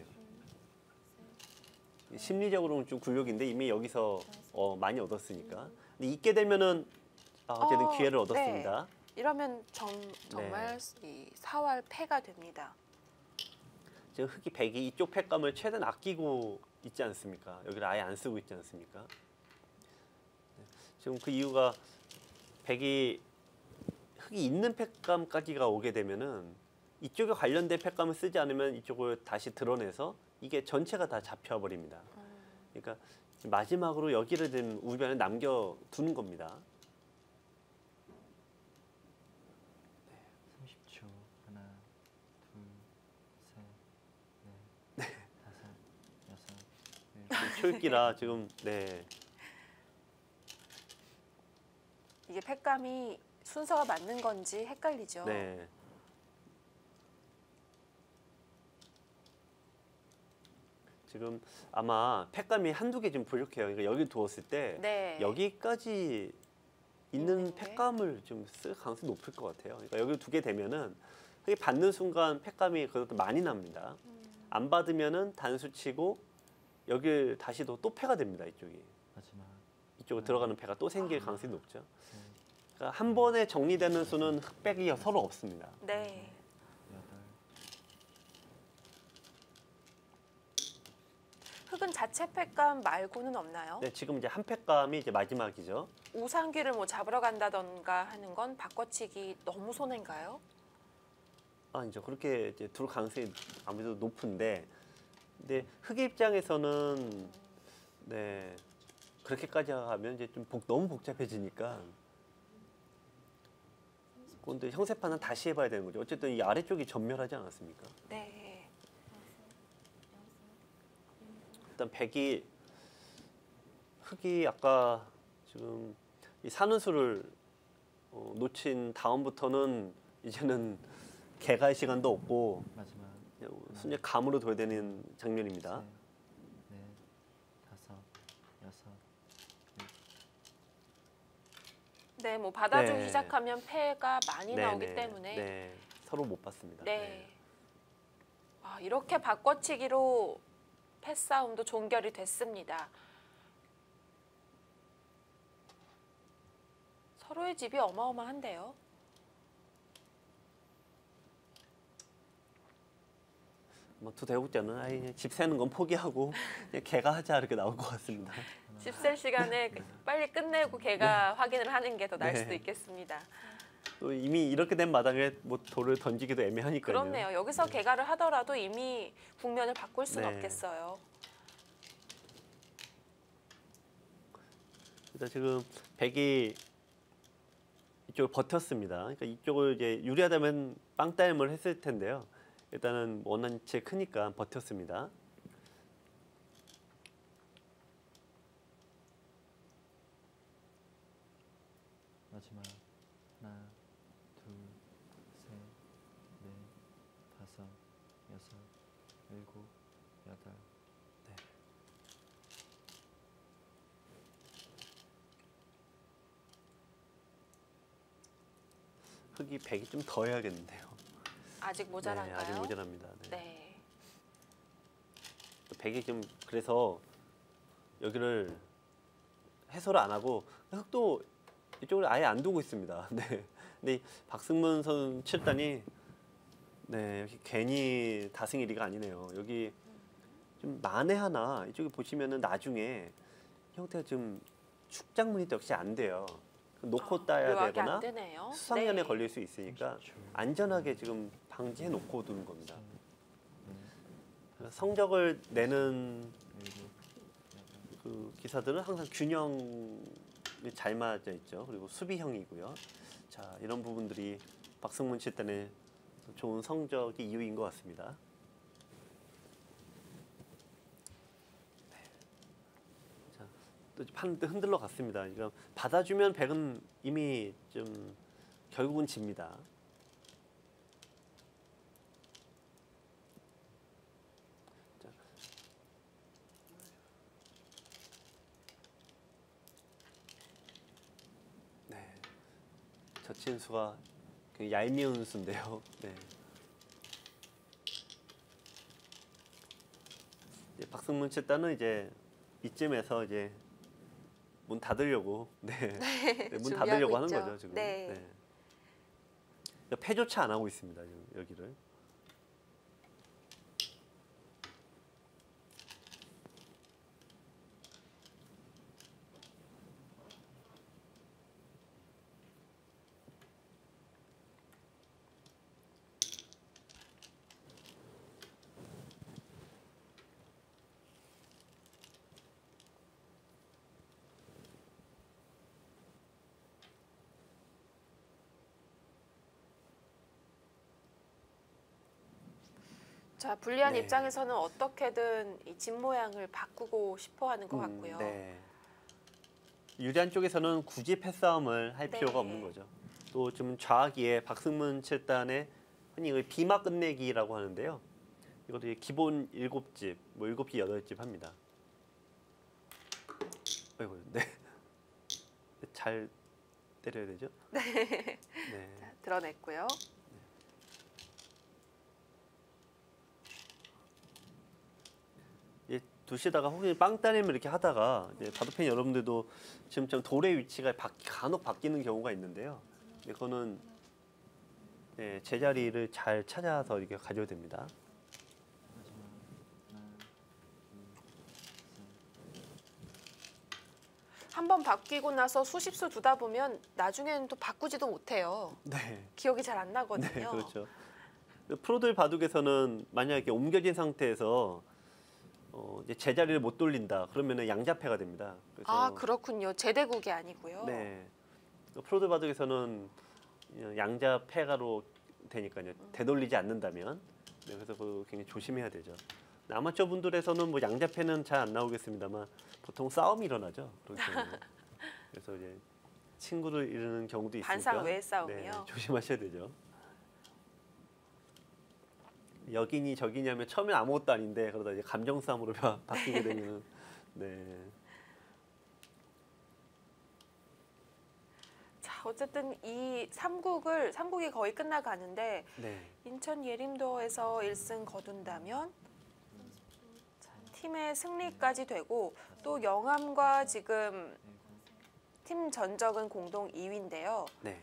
심리적으로는 좀 굴욕인데 이미 여기서 어, 많이 얻었으니까. 근데 잊게 되면은 아, 어쨌든 어, 기회를 얻었습니다. 네. 이러면 정, 정말 이 사활 패가 됩니다. 지금 흑이 백이 이쪽 팩감을 최대한 아끼고 있지 않습니까? 여기를 아예 안 쓰고 있지 않습니까? 네. 지금 그 이유가 백이 흑이 있는 팩감까지가 오게 되면은 이쪽에 관련된 팩감을 쓰지 않으면 이쪽을 다시 드러내서 이게 전체가 다 잡혀버립니다. 그러니까 마지막으로 여기를 좀 우변에 남겨두는 겁니다. 삼십 초. 하나, 둘, 셋, 넷, 다섯, 여섯, 일곱. 초읽기라 지금 네. 이게 팩감이 순서가 맞는 건지 헷갈리죠. 네. 지금 아마 팩감이 한두 개 좀 부족해요. 그러니까 여기 두었을 때 네. 여기까지 있는 있는 게? 팩감을 좀 쓸 가능성이 높을 것 같아요. 그러니까 여기 두 개 되면은 흑이 받는 순간 팩감이 그것도 많이 납니다. 안 받으면은 단수 치고 여기 다시 또, 또 패가 됩니다. 이쪽이. 마지막. 이쪽으로 들어가는 패가 또 생길 가능성이 높죠. 셋, 그러니까 한 번에 정리되는 수는 흑백이 서로 없습니다. 네. 여덟. 흑은 자체 팩감 말고는 없나요? 네, 지금 이제 한 팩감이 이제 마지막이죠. 우상귀를 뭐 잡으러 간다던가 하는 건 바꿔치기 너무 손해인가요? 아, 이제 그렇게 이제 둘 가능성이 아무래도 높은데, 근데 흑의 입장에서는 네 그렇게까지 하면 이제 좀 복, 너무 복잡해지니까. 근데 형세판은 다시 해봐야 되는 거죠. 어쨌든 이 아래쪽이 전멸하지 않았습니까? 네. 일단 백이 흑이 아까 지금 이 사는 수를 어, 놓친 다음부터는 이제는 개갈 시간도 없고 마지막. 그냥 순전히 감으로 둬야 되는 장면입니다. 셋, 넷, 다섯, 여섯, 일곱. 네, 뭐 받아주기 네. 시작하면 패가 많이 네, 나오기 네, 때문에 네. 네, 서로 못 봤습니다. 아, 이렇게 바꿔치기로 패싸움도 종결이 됐습니다. 서로의 집이 어마어마한데요. 뭐 두 대국자는 아이 그냥 집 세는 건 포기하고 그냥 개가 하자 이렇게 나올 것 같습니다. 집 셀 시간에 빨리 끝내고 걔가 확인을 하는 게 더 나을 네. 수도 있겠습니다. 또 이미 이렇게 된 마당에 뭐 돌을 던지기도 애매하니까요. 그렇네요. 여기서 개가를 하더라도 이미 국면을 바꿀 수는 네. 없겠어요. 일단 지금 백이 이쪽을 버텼습니다. 그러니까 이쪽을 이제 유리하다면 빵따임을 했을 텐데요. 일단은 원한치 크니까 버텼습니다. 마지막. 하나, 둘, 셋, 넷, 다섯, 여섯, 일곱, 여덟. 흑이 백이 좀 더 해야겠는데요. 아직 모자란가요? 네, 아직 모자랍니다. 네. 네. 백이 좀 그래서 여기를 해소를 안 하고 흑도 이쪽을 아예 안 두고 있습니다. 네. 근데 박승문 선 칠단이 네 여기 괜히 다승일이가 아니네요. 여기 좀 만에 하나 이쪽에 보시면은 나중에 형태가 좀 축장무늬도 역시 안 돼요. 놓고 아, 따야 묘하게 안 되거나 되네요. 수상연에 네. 걸릴 수 있으니까 삼십 초. 안전하게 지금 방지해 놓고 두는 겁니다. 넷, 그래서 성적을 내는 일곱, 여덟. 그 기사들은 항상 균형이 잘 맞아 있죠. 그리고 수비형이고요. 자, 이런 부분들이 박승문 칠단의 좋은 성적이 이유인 것 같습니다. 네. 자, 또 판 흔들러 갔습니다. 그러니까 받아주면 백은 이미 좀 결국은 집니다. 젖힌 수가 굉장히 얄미운 수인데요. 네. 이제 박승문 칠단은 이제 이쯤에서 이제 문 닫으려고 네, 네, 문 준비하고 닫으려고 하는 있죠. 거죠 지금. 네. 네. 패조차 안 하고 있습니다 지금 여기를. 자, 불리한 네. 입장에서는 어떻게든 이 집 모양을 바꾸고 싶어 하는 것 같고요. 음, 네. 유리한 쪽에서는 굳이 패싸움을 할 네. 필요가 없는 거죠. 또 좀 좌기에 박승문 칠단의 흔히 이걸 비마 끝내기라고 하는데요. 이것도 이제 기본 일곱 집, 뭐 일곱 집, 여덟 집 합니다. 아이고, 네. 잘 때려야 되죠? 네. 네. 자, 드러냈고요. 예, 두시다가 혹시 빵 따내면 이렇게 하다가 이제 바둑팬 여러분들도 지금 좀 돌의 위치가 바, 간혹 바뀌는 경우가 있는데요. 네, 그거는 네, 제자리를 잘 찾아서 이렇게 가져야 됩니다. 한번 바뀌고 나서 수십 수 두다 보면 나중에는 또 바꾸지도 못해요. 네, 기억이 잘 안 네, 나거든요. 그렇죠. 프로들 바둑에서는 만약에 옮겨진 상태에서 어, 이제 제자리를 못 돌린다 그러면은 양자패가 됩니다. 그래서 아, 그렇군요. 제대국이 아니고요. 네, 프로들 바둑에서는 양자패가로 되니까요. 되돌리지 않는다면 네, 그래서 그 굉장히 조심해야 되죠. 아마추어 분들에서는 뭐 양자패는 잘 안 나오겠습니다만 보통 싸움이 일어나죠. 그렇게 그래서 이제 친구를 잃는 경우도 있으니까 반상 외의 싸움이요. 네, 조심하셔야 되죠. 여기니 저기니 하면 처음엔 아무것도 아닌데 그러다 이제 감정 싸움으로 바, 바뀌게 되면 네. 자, 어쨌든 이 삼국을 삼국이 거의 끝나가는데 네. 인천 예림도에서 일 승 거둔다면 자, 팀의 승리까지 되고 또 영암과 지금 팀 전적은 공동 이 위인데요. 네.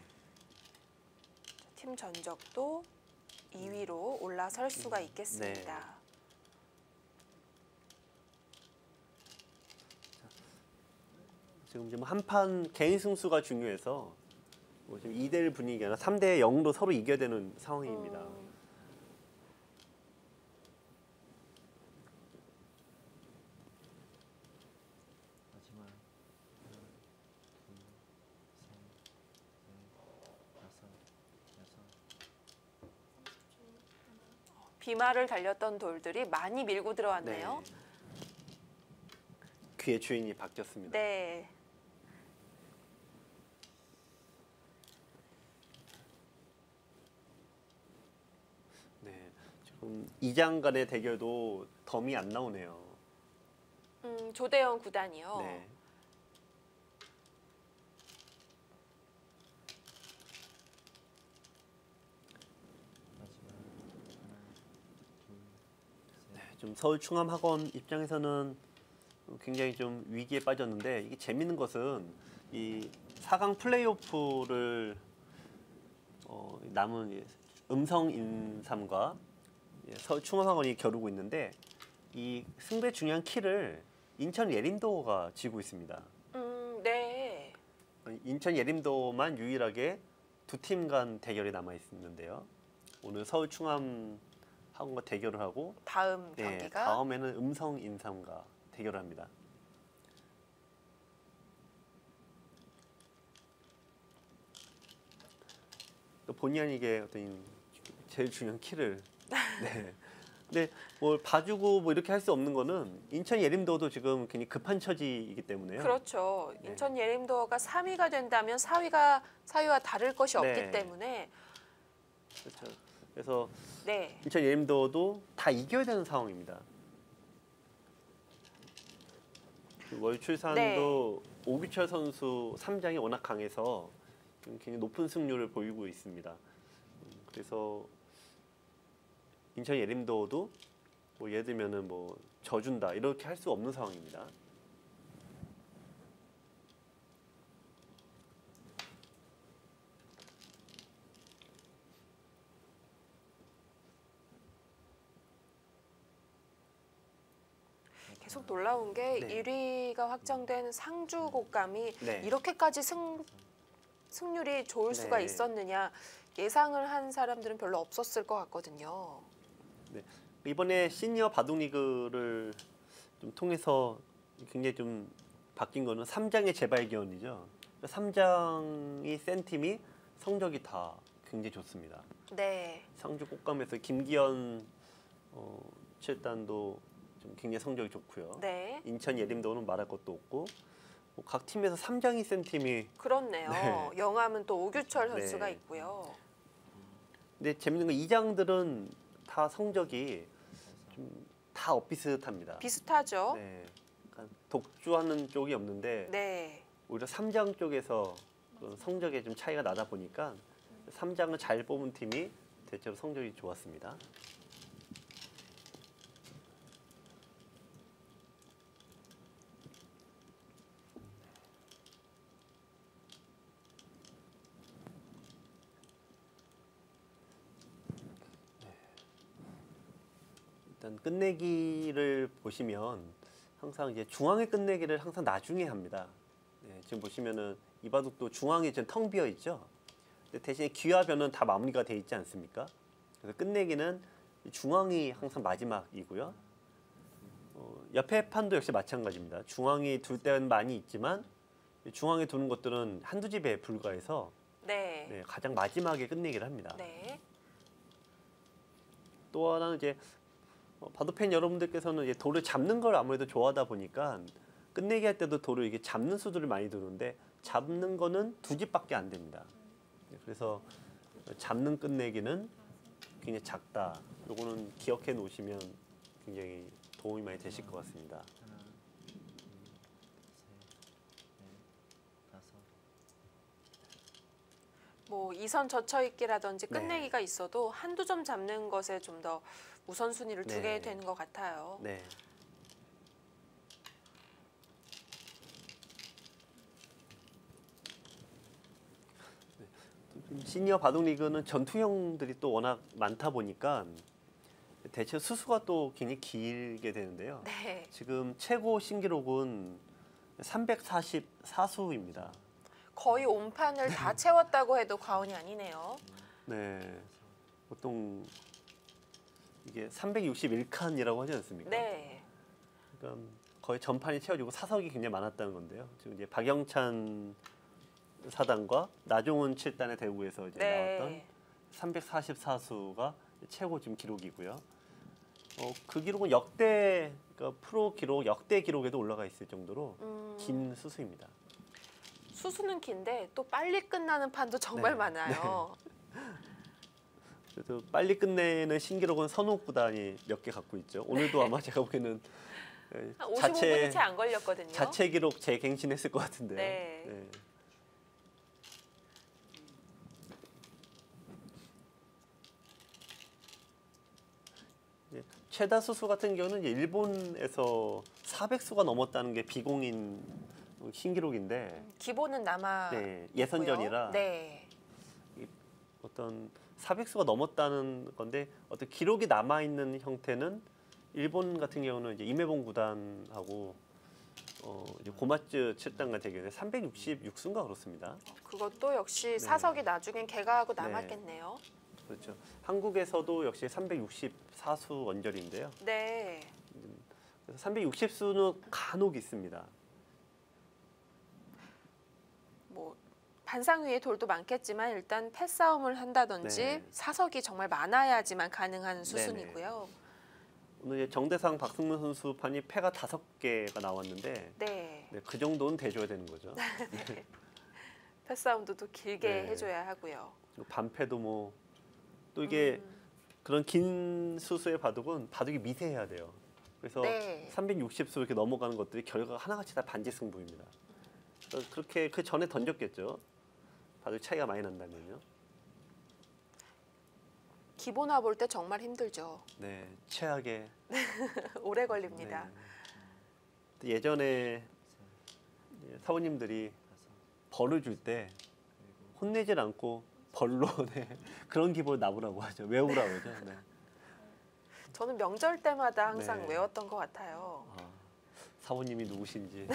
팀 전적도 이 위로 올라설 수가 있겠습니다. 네. 지금 지금 한판 개인 승수가 중요해서 뭐 지금 이 대 일 분위기가 아니라 삼 대 영으로 서로 이겨야 되는 상황입니다. 음, 마지막 하나, 둘, 셋, 넷, 다섯, 여섯. 비마를 달렸던 돌들이 많이 밀고 들어왔네요. 네. 귀의 주인이 바뀌었습니다. 네. 네. 지금 이장 간의 대결도 덤이 안 나오네요. 음, 조대영 구단이요. 네. 마지막 하나, 둘, 셋. 네, 좀 서울충암학원 입장에서는 굉장히 좀 위기에 빠졌는데 이게 재밌는 것은 이 사 강 플레이오프를 어, 남은 음성 인삼과 서울충암학원이 겨루고 있는데 이 승부의 중요한 키를 인천 예림도가 쥐고 있습니다. 음, 네. 인천 예림도만 유일하게 두 팀 간 대결이 남아 있는데요. 오늘 서울충암학원과 대결을 하고 다음 네, 경기가 다음에는 음성 인삼과 대결을 합니다. 또 본의 아니게 어떤 제일 중요한 키를 네. 근데 뭘 봐주고 뭐 이렇게 할 수 없는 거는 인천 예림도도 지금 굉장히 급한 처지이기 때문에요. 그렇죠. 네. 인천 예림도가 삼 위가 된다면 사 위가 사 위와 다를 것이 네. 없기 때문에 그렇죠. 그래서 네. 인천 예림도도 다 이겨야 되는 상황입니다. 그 월출산도 네. 오비철 선수 삼 장이 워낙 강해서 굉장히 높은 승률을 보이고 있습니다. 음, 그래서 인천 예림도도 뭐 예를 들면은 뭐 져준다 이렇게 할 수 없는 상황입니다. 계속 놀라운 게 네. 일 위가 확정된 상주 곶감이 네. 이렇게까지 승 승률이 좋을 수가 네. 있었느냐 예상을 한 사람들은 별로 없었을 것 같거든요. 이번에 시니어 바둑리그를 좀 통해서 굉장히 좀 바뀐 거는 삼 장의 재발견이죠. 삼 장이 센 팀이 성적이 다 굉장히 좋습니다. 네. 상주 꽃감에서 김기현 어, 칠단도 좀 굉장히 성적이 좋고요. 네. 인천 예림도는 말할 것도 없고 뭐각 팀에서 삼 장이 센 팀이. 그렇네요. 네. 영암은 또 오규철 네. 선수가 있고요. 근데 재밌는 건 이 장들은 다 성적이 좀 다 엇비슷합니다. 비슷하죠. 네. 그러니까 독주하는 쪽이 없는데 네. 오히려 삼 장 쪽에서 그 성적에 좀 차이가 나다 보니까 삼 장을 잘 뽑은 팀이 대체로 성적이 좋았습니다. 일단 끝내기를 보시면 항상 이제 중앙의 끝내기를 항상 나중에 합니다. 네, 지금 보시면은 이 바둑도 중앙이 지금 텅 비어 있죠. 근데 대신에 기와변은 다 마무리가 돼 있지 않습니까? 그래서 끝내기는 중앙이 항상 마지막이고요. 어, 옆에 판도 역시 마찬가지입니다. 중앙이 둘 때는 많이 있지만 중앙에 두는 것들은 한두 집에 불과해서 네. 네, 가장 마지막에 끝내기를 합니다. 네. 또 하나는 이제 어, 바둑팬 여러분들께서는 이제 돌을 잡는 걸 아무래도 좋아하다 보니까 끝내기 할 때도 돌을 이게 잡는 수들을 많이 두는데 잡는 거는 두 집밖에 안 됩니다. 그래서 잡는 끝내기는 굉장히 작다. 요거는 기억해 놓으시면 굉장히 도움이 많이 되실 것 같습니다. 하나, 둘, 셋, 넷, 다섯. 뭐 이선 젖혀 있기라든지 네. 끝내기가 있어도 한두 점 잡는 것에 좀 더 우선순위를 두게 네. 되는 것 같아요. 네. 시니어 바둑리그는 전투형들이 또 워낙 많다 보니까 대체 수수가 또 굉장히 길게 되는데요. 네. 지금 최고 신기록은 삼백사십사 수입니다. 거의 온판을 다 채웠다고 해도 과언이 아니네요. 네. 보통 이게 삼백육십일 칸이라고 하지 않습니까? 네. 그러니까 거의 전판이 채워지고 사석이 굉장히 많았다는 건데요. 지금 이제 박영찬 사단과 나종훈 칠단의 대구에서 이제 나왔던 네. 삼백사십사 수가 최고 지금 기록이고요. 어, 그 기록은 역대 그러니까 프로 기록 역대 기록에도 올라가 있을 정도로 음, 긴 수수입니다. 수수는 긴데 또 빨리 끝나는 판도 정말 네. 많아요. 그래서 빨리 끝내는 신기록은 선욱 구단이 몇 개 갖고 있죠. 오늘도 아마 제가 보기에는 예, 한 오십오 분이 자체 채 안 걸렸거든요. 자체 기록 재갱신했을 것 같은데요. 네. 네. 예, 최다 수수 같은 경우는 이제 일본에서 사백 수가 넘었다는 게 비공인 신기록인데 기본은 남아 네, 예선전이라 네. 어떤 사백 수가 넘었다는 건데 어떤 기록이 남아 있는 형태는 일본 같은 경우는 이제 임해봉 구단하고 어, 이제 고마츠 칠단과 대결에 삼백육십육 수인가 그렇습니다. 그것도 역시 사석이 나중엔 개가하고 네. 남았겠네요. 그렇죠. 한국에서도 역시 삼백육십사 수 원절인데요. 네. 그래서 삼백육십 수는 간혹 있습니다. 뭐 반상 위에 돌도 많겠지만 일단 패싸움을 한다든지 네. 사석이 정말 많아야지만 가능한 수순이고요. 오늘 이제 정대상 박승문 선수 판이 패가 다섯 개가 나왔는데 네. 네, 그 정도는 돼줘야 되는 거죠. 패싸움도 또 길게 네. 해줘야 하고요. 그리고 반패도 뭐 또 이게 음, 그런 긴 수수의 바둑은 바둑이 미세해야 돼요. 그래서 네. 삼백육십 수 이렇게 넘어가는 것들이 결과가 하나같이 다 반지승부입니다. 그래서 그렇게 그 전에 던졌겠죠. 봐도 차이가 많이 난다면요. 기본화 볼 때 정말 힘들죠. 네, 최악의 오래 걸립니다. 네. 예전에 사모님들이 벌을 줄 때 혼내질 않고 벌로 네, 그런 기본 나무라고 하죠. 외우라고 하죠. 네. 저는 명절 때마다 항상 네. 외웠던 것 같아요. 아, 사모님이 누구신지.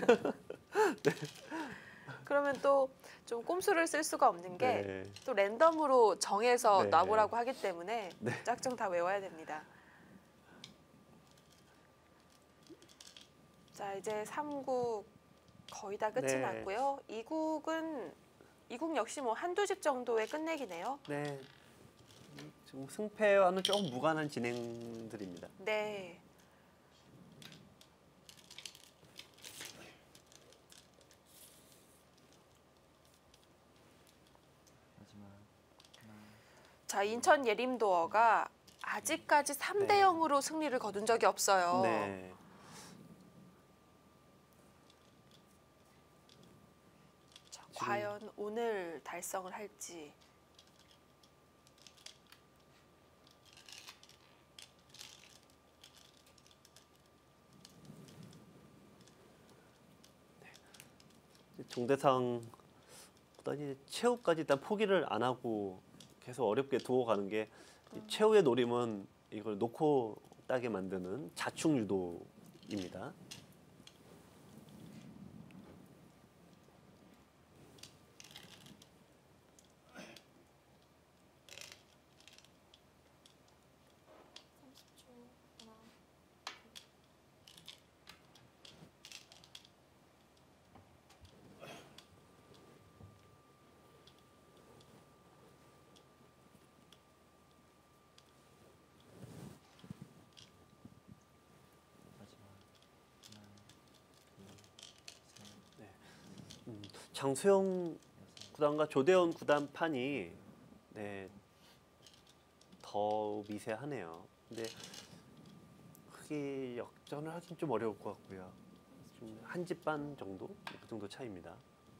그러면 또 좀 꼼수를 쓸 수가 없는 게 또 네. 랜덤으로 정해서 네. 놔보라고 하기 때문에 네. 짝정 다 외워야 됩니다. 자, 이제 삼 국 거의 다 끝이 네. 났고요. 이 국은 이 국 역시 뭐 한두 집 정도의 끝내기네요. 네. 지금 승패와는 조금 무관한 진행들입니다. 네. 마지막 하나, 자, 인천 예림도어가 아직까지 삼 대 네. 영으로 승리를 거둔 적이 없어요. 네. 자, 과연 오늘 달성을 할지. 종대상 보다니 최후까지 일단 포기를 안 하고 계속 어렵게 두어 가는 게 이 최후의 노림은 이걸 놓고 따게 만드는 자충 유도입니다. 삼십 초. 하나, 마지막 하나, 둘, 셋, 음, 장수영 여섯, 구단과 조대원 구단 판이 네, 더 미세하네요. 근데 크게 역전을 하긴 좀 어려울 것 같고요. 한 집 반 정도? 그 정도 차이입니다.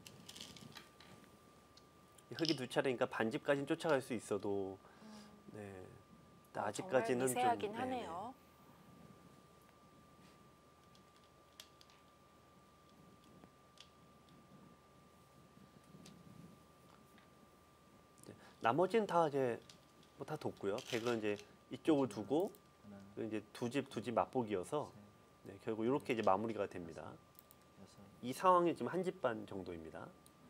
흙이 두 차례니까 반집까지는 쫓아갈 수 있어도 네, 아직까지는 정말 미세하긴 좀 하네요. 네. 나머지는 다 이제 뭐 다 뒀고요. 백은 이제 이쪽을 두고 하나, 이제 두 집 두 집 맛보기여서 셋, 네, 결국 이렇게 이제 마무리가 됩니다. 여섯, 이 상황이 지금 한 집 반 정도입니다.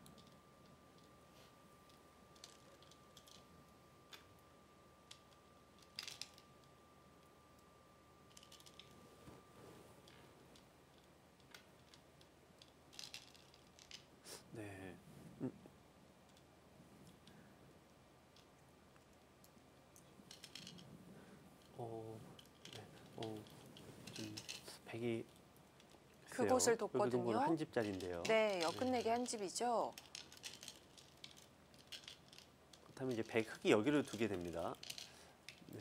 네. 음. 어, 네. 어, 좀 백이 그곳을 글쎄요. 뒀거든요. 여기 둔 거는 한 집짜리인데요. 네, 엮끝내기 한 집이죠. 그렇다면 이제 백 흑이 여기를 두게 됩니다. 네.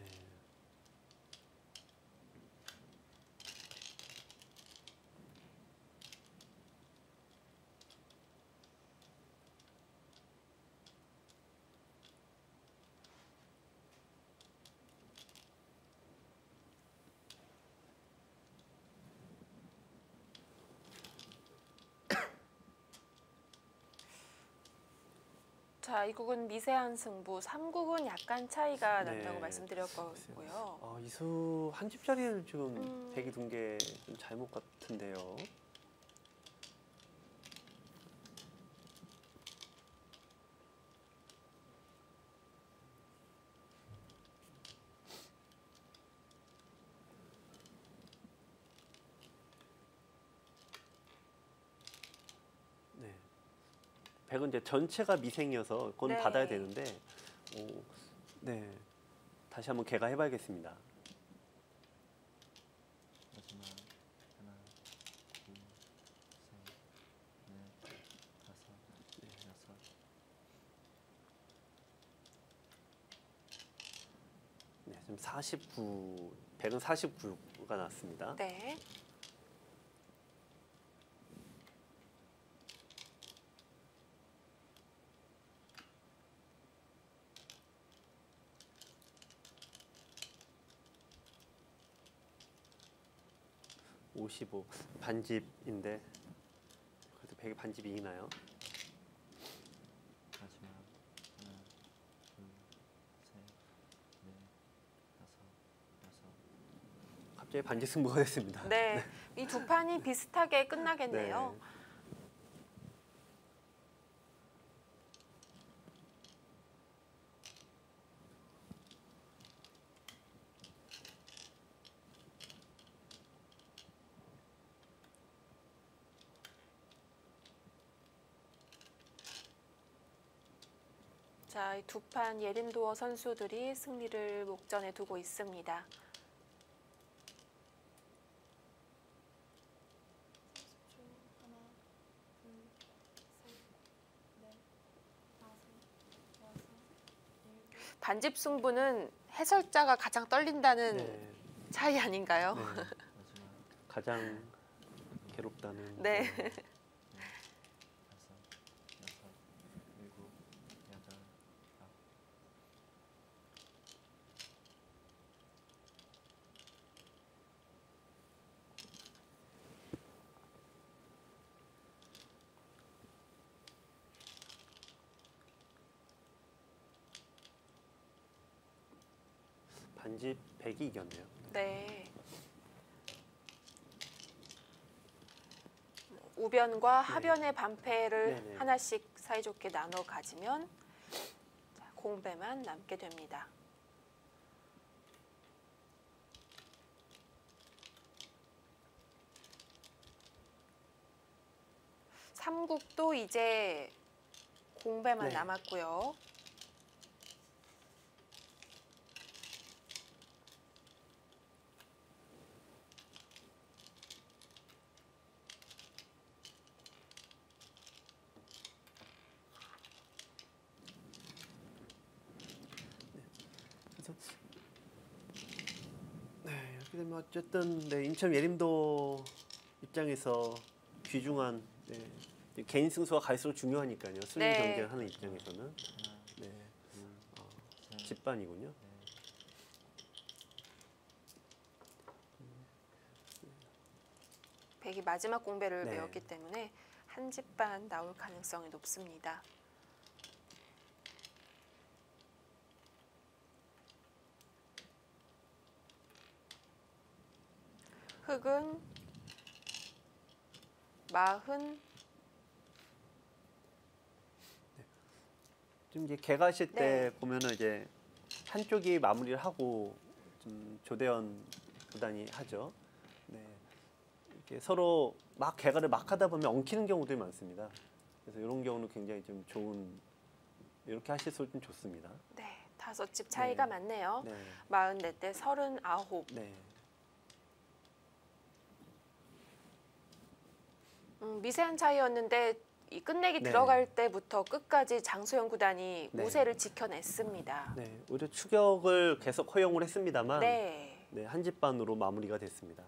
자, 이 국은 미세한 승부, 삼 국은 약간 차이가 네. 난다고 말씀드렸고요. 아, 이수 한 집짜리를 지금 음. 백이 둔 게 좀 잘못 같은데요. 네. 백은 이제 전체가 미생이어서 그건 네. 받아야 되는데, 오, 네. 다시 한번 개가해봐야겠습니다. 마지막 하나, 둘, 셋, 넷, 다섯, 여섯, 네, 지금 사십구, 백은 사십구가 났습니다. 네. 오십오 반집인데 그래도 백이 반집이 이기나요? 마지막 하나, 둘, 셋, 넷, 다섯, 여섯. 갑자기 반집 승부가 됐습니다. 네, 이 두 판이 비슷하게 끝나겠네요. 네. 자, 이 두 판 예림도어 선수들이 승리를 목전에 두고 있습니다. 삼십 초. 하나, 둘, 셋, 넷, 다섯, 여섯, 일곱. 반집 승부는 해설자가 가장 떨린다는 네. 차이 아닌가요? 네. 마지막 가장 괴롭다는. 네. 다섯, 여섯, 일곱, 여덟, 아홉. 반집 백이 이겼네요. 네. 우변과 하변의 반패를 네네. 하나씩 사이좋게 나눠 가지면 자, 공배만 남게 됩니다. 삼국도 이제 공배만 네. 남았고요. 그래서 네, 이렇게 되면 어쨌든 네, 인천 예림도 입장에서 귀중한 네, 이제 개인 승수가 갈수록 중요하니까요. 순위 네. 경쟁을 하는 입장에서는 하나, 네, 둘, 어, 셋, 집반이군요. 넷. 백이 마지막 공배를 네. 메웠기 때문에 한 집반 나올 가능성이 높습니다. 흑은 마흔 지금 이제 개가실 때 네. 보면은 이제 한쪽이 마무리를 하고 좀 조대현 구단이 하죠. 네. 이렇게 서로 막 개가를 막 하다 보면 엉키는 경우들이 많습니다. 그래서 이런 경우는 굉장히 좀 좋은 이렇게 하실수록 좀 좋습니다. 네, 다섯 집 차이가 네. 많네요. 네. 마흔네 대 서른아홉. 네. 음, 미세한 차이였는데 이 끝내기 네. 들어갈 때부터 끝까지 장소영 구단이 네. 우세를 지켜냈습니다. 네. 오히려 추격을 계속 허용을 했습니다만 네. 네, 한 집반으로 마무리가 됐습니다.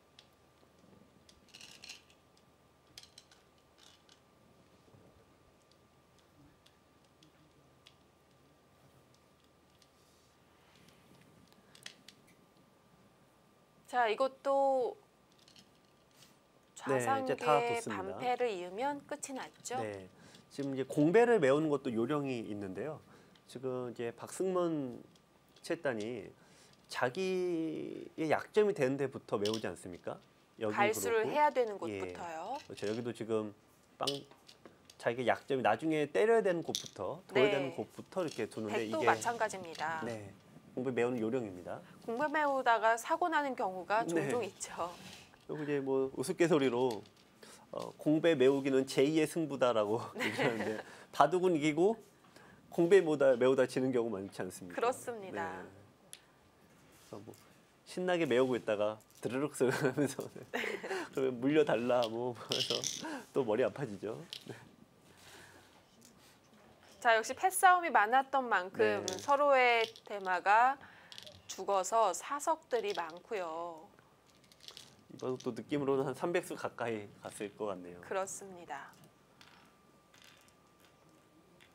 자, 이것도 네, 이제 다 좌상계 뒀습니다. 반패를 이으면 끝이 났죠. 네. 지금 이제 공배를 메우는 것도 요령이 있는데요. 지금 이제 박승문 채단이 자기의 약점이 되는 데부터 메우지 않습니까? 여기 갈수를 그렇고. 해야 되는 예. 곳부터요. 그렇죠. 여기도 지금 빵 자기의 약점이 나중에 때려야 되는 곳부터 둬야 네. 되는 곳부터 이렇게 두는데 백도 이게 마찬가지입니다. 네. 공배 메우는 요령입니다. 공배 메우다가 사고 나는 경우가 네. 종종 있죠. 그리고 이제 뭐 우스갯소리로 어, 공배 메우기는 제이의 승부다라고 네. 얘기하는데 바둑은 이기고 공배 메우다, 메우다 지는 경우 많지 않습니까? 그렇습니다. 네. 그래서 뭐 신나게 메우고 있다가 드르륵 소리 하면서 그러면 물려달라 뭐 그래서 또 머리 아파지죠. 네. 자, 역시 패싸움이 많았던 만큼 네. 서로의 테마가 죽어서 사석들이 많고요. 이번 또 느낌으로는 한 삼백 수 가까이 갔을 것 같네요. 그렇습니다.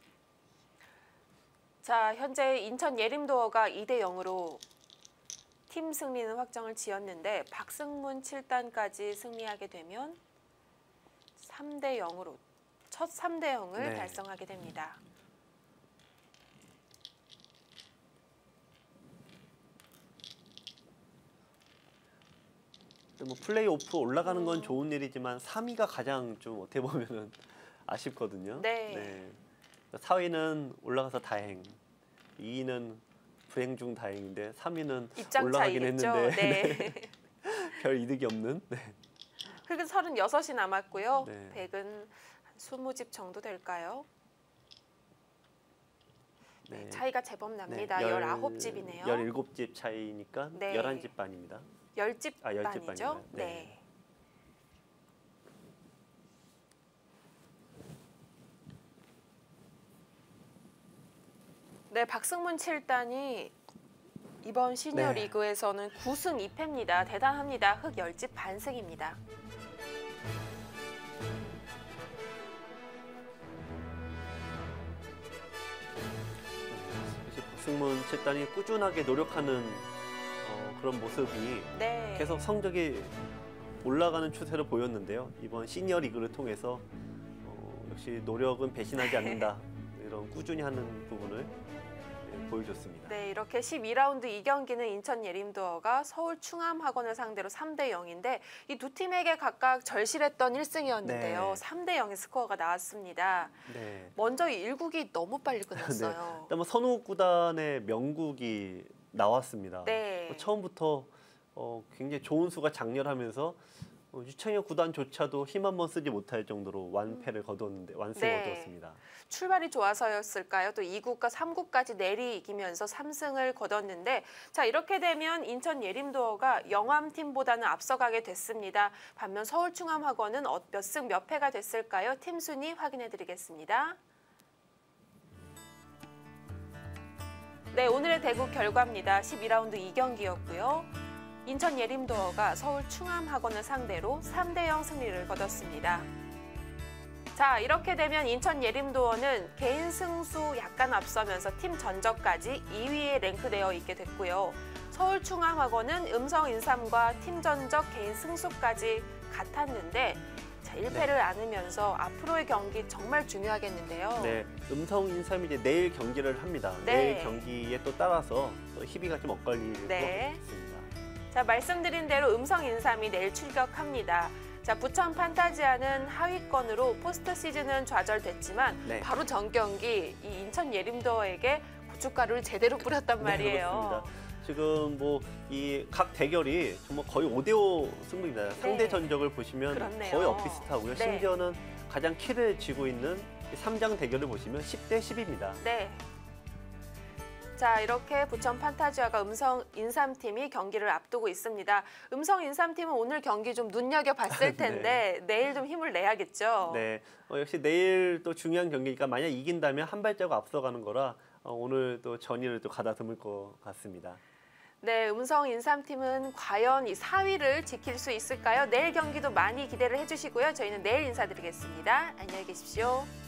자, 현재 인천 예림도어가 이 대 영으로 팀 승리는 확정을 지었는데 박승문 칠 단까지 승리하게 되면 삼 대 영으로 첫 삼 대 영을 네. 달성하게 됩니다. 뭐 플레이오프 올라가는 건 좋은 일이지만 삼 위가 가장 좀 어떻게 보면은 아쉽거든요. 네. 사 위는 올라가서 다행, 이 위는 불행 중 다행인데 삼 위는 입장 올라가긴 차이겠죠. 했는데 네. 별 이득이 없는. 네. 흙은 서른여섯이 남았고요. 네. 백은 한 스무 집 정도 될까요? 네. 차이가 제법 납니다. 네, 열- 열아홉 집이네요. 열일곱 집 차이니까 네. 열한 집 반입니다. 열 집 아, 열 집 반이죠? 반인가요? 네. 네. 네, 박승문 칠 단이 이번 시니어 네. 리그에서는 구 승 이 패입니다. 대단합니다. 흙 열 집 반승입니다. 사실 박승문 칠 단이 꾸준하게 노력하는 어, 그런 모습이 네. 계속 성적이 올라가는 추세를 보였는데요. 이번 시니어 리그를 통해서 어, 역시 노력은 배신하지 않는다. 이런 꾸준히 하는 부분을 네, 보여줬습니다. 네, 이렇게 십이 라운드 이 경기는 인천 예림도어가 서울 충암학원을 상대로 삼 대 영인데 이 두 팀에게 각각 절실했던 일 승이었는데요. 네. 삼 대 영의 스코어가 나왔습니다. 네. 먼저 이 일 국이 너무 빨리 끝났어요. 일단 뭐 선호 구단의 명국이 나왔습니다. 네. 뭐 처음부터 어, 굉장히 좋은 수가 장렬하면서 어, 유창현 구단조차도 힘 한 번 쓰지 못할 정도로 완패를 거뒀는데 완승을 네. 거뒀습니다. 출발이 좋아서였을까요? 또 이 국과 삼 국까지 내리 이기면서 삼 승을 거뒀는데 자 이렇게 되면 인천 예림도어가 영암팀보다는 앞서가게 됐습니다. 반면 서울충암학원은 어- 몇 승 몇 패가 됐을까요? 팀 순위 확인해 드리겠습니다. 네, 오늘의 대국 결과입니다. 십이 라운드 이 경기였고요. 인천 예림도어가 서울 충암학원을 상대로 삼 대 영 승리를 거뒀습니다. 자, 이렇게 되면 인천 예림도어는 개인 승수 약간 앞서면서 팀 전적까지 이 위에 랭크되어 있게 됐고요. 서울 충암학원은 음성 인삼과 팀 전적 개인 승수까지 같았는데 자, 일 패를 안으면서 앞으로의 경기 정말 중요하겠는데요. 네, 음성 인삼이 이제 내일 경기를 합니다. 네. 내일 경기에 또 따라서 또 희비가 좀 엇갈릴 네. 것 같습니다. 자, 말씀드린 대로 음성 인삼이 내일 출격합니다. 자, 부천 판타지아는 하위권으로 포스트 시즌은 좌절됐지만 네. 바로 전 경기 이 인천 예림도어에게 고춧가루를 제대로 뿌렸단 말이에요. 네, 그렇습니다. 지금 뭐 이 각 대결이 정말 거의 오 대 오 승부입니다. 상대 전적을 보시면 그렇네요. 거의 엇비슷하고요. 네. 심지어는 가장 키를 쥐고 있는 이 삼 장 대결을 보시면 십 대 십입니다. 네. 자, 이렇게 부천 판타지아가 음성 인삼팀이 경기를 앞두고 있습니다. 음성 인삼팀은 오늘 경기 좀 눈여겨봤을 텐데 내일 좀 힘을 내야겠죠. 네, 어, 역시 내일 또 중요한 경기니까 만약 이긴다면 한 발자국 앞서가는 거라 어, 오늘 또 전의를 또 가다듬을 것 같습니다. 네, 음성 인삼팀은 과연 이 사 위를 지킬 수 있을까요? 내일 경기도 많이 기대를 해주시고요. 저희는 내일 인사드리겠습니다. 안녕히 계십시오.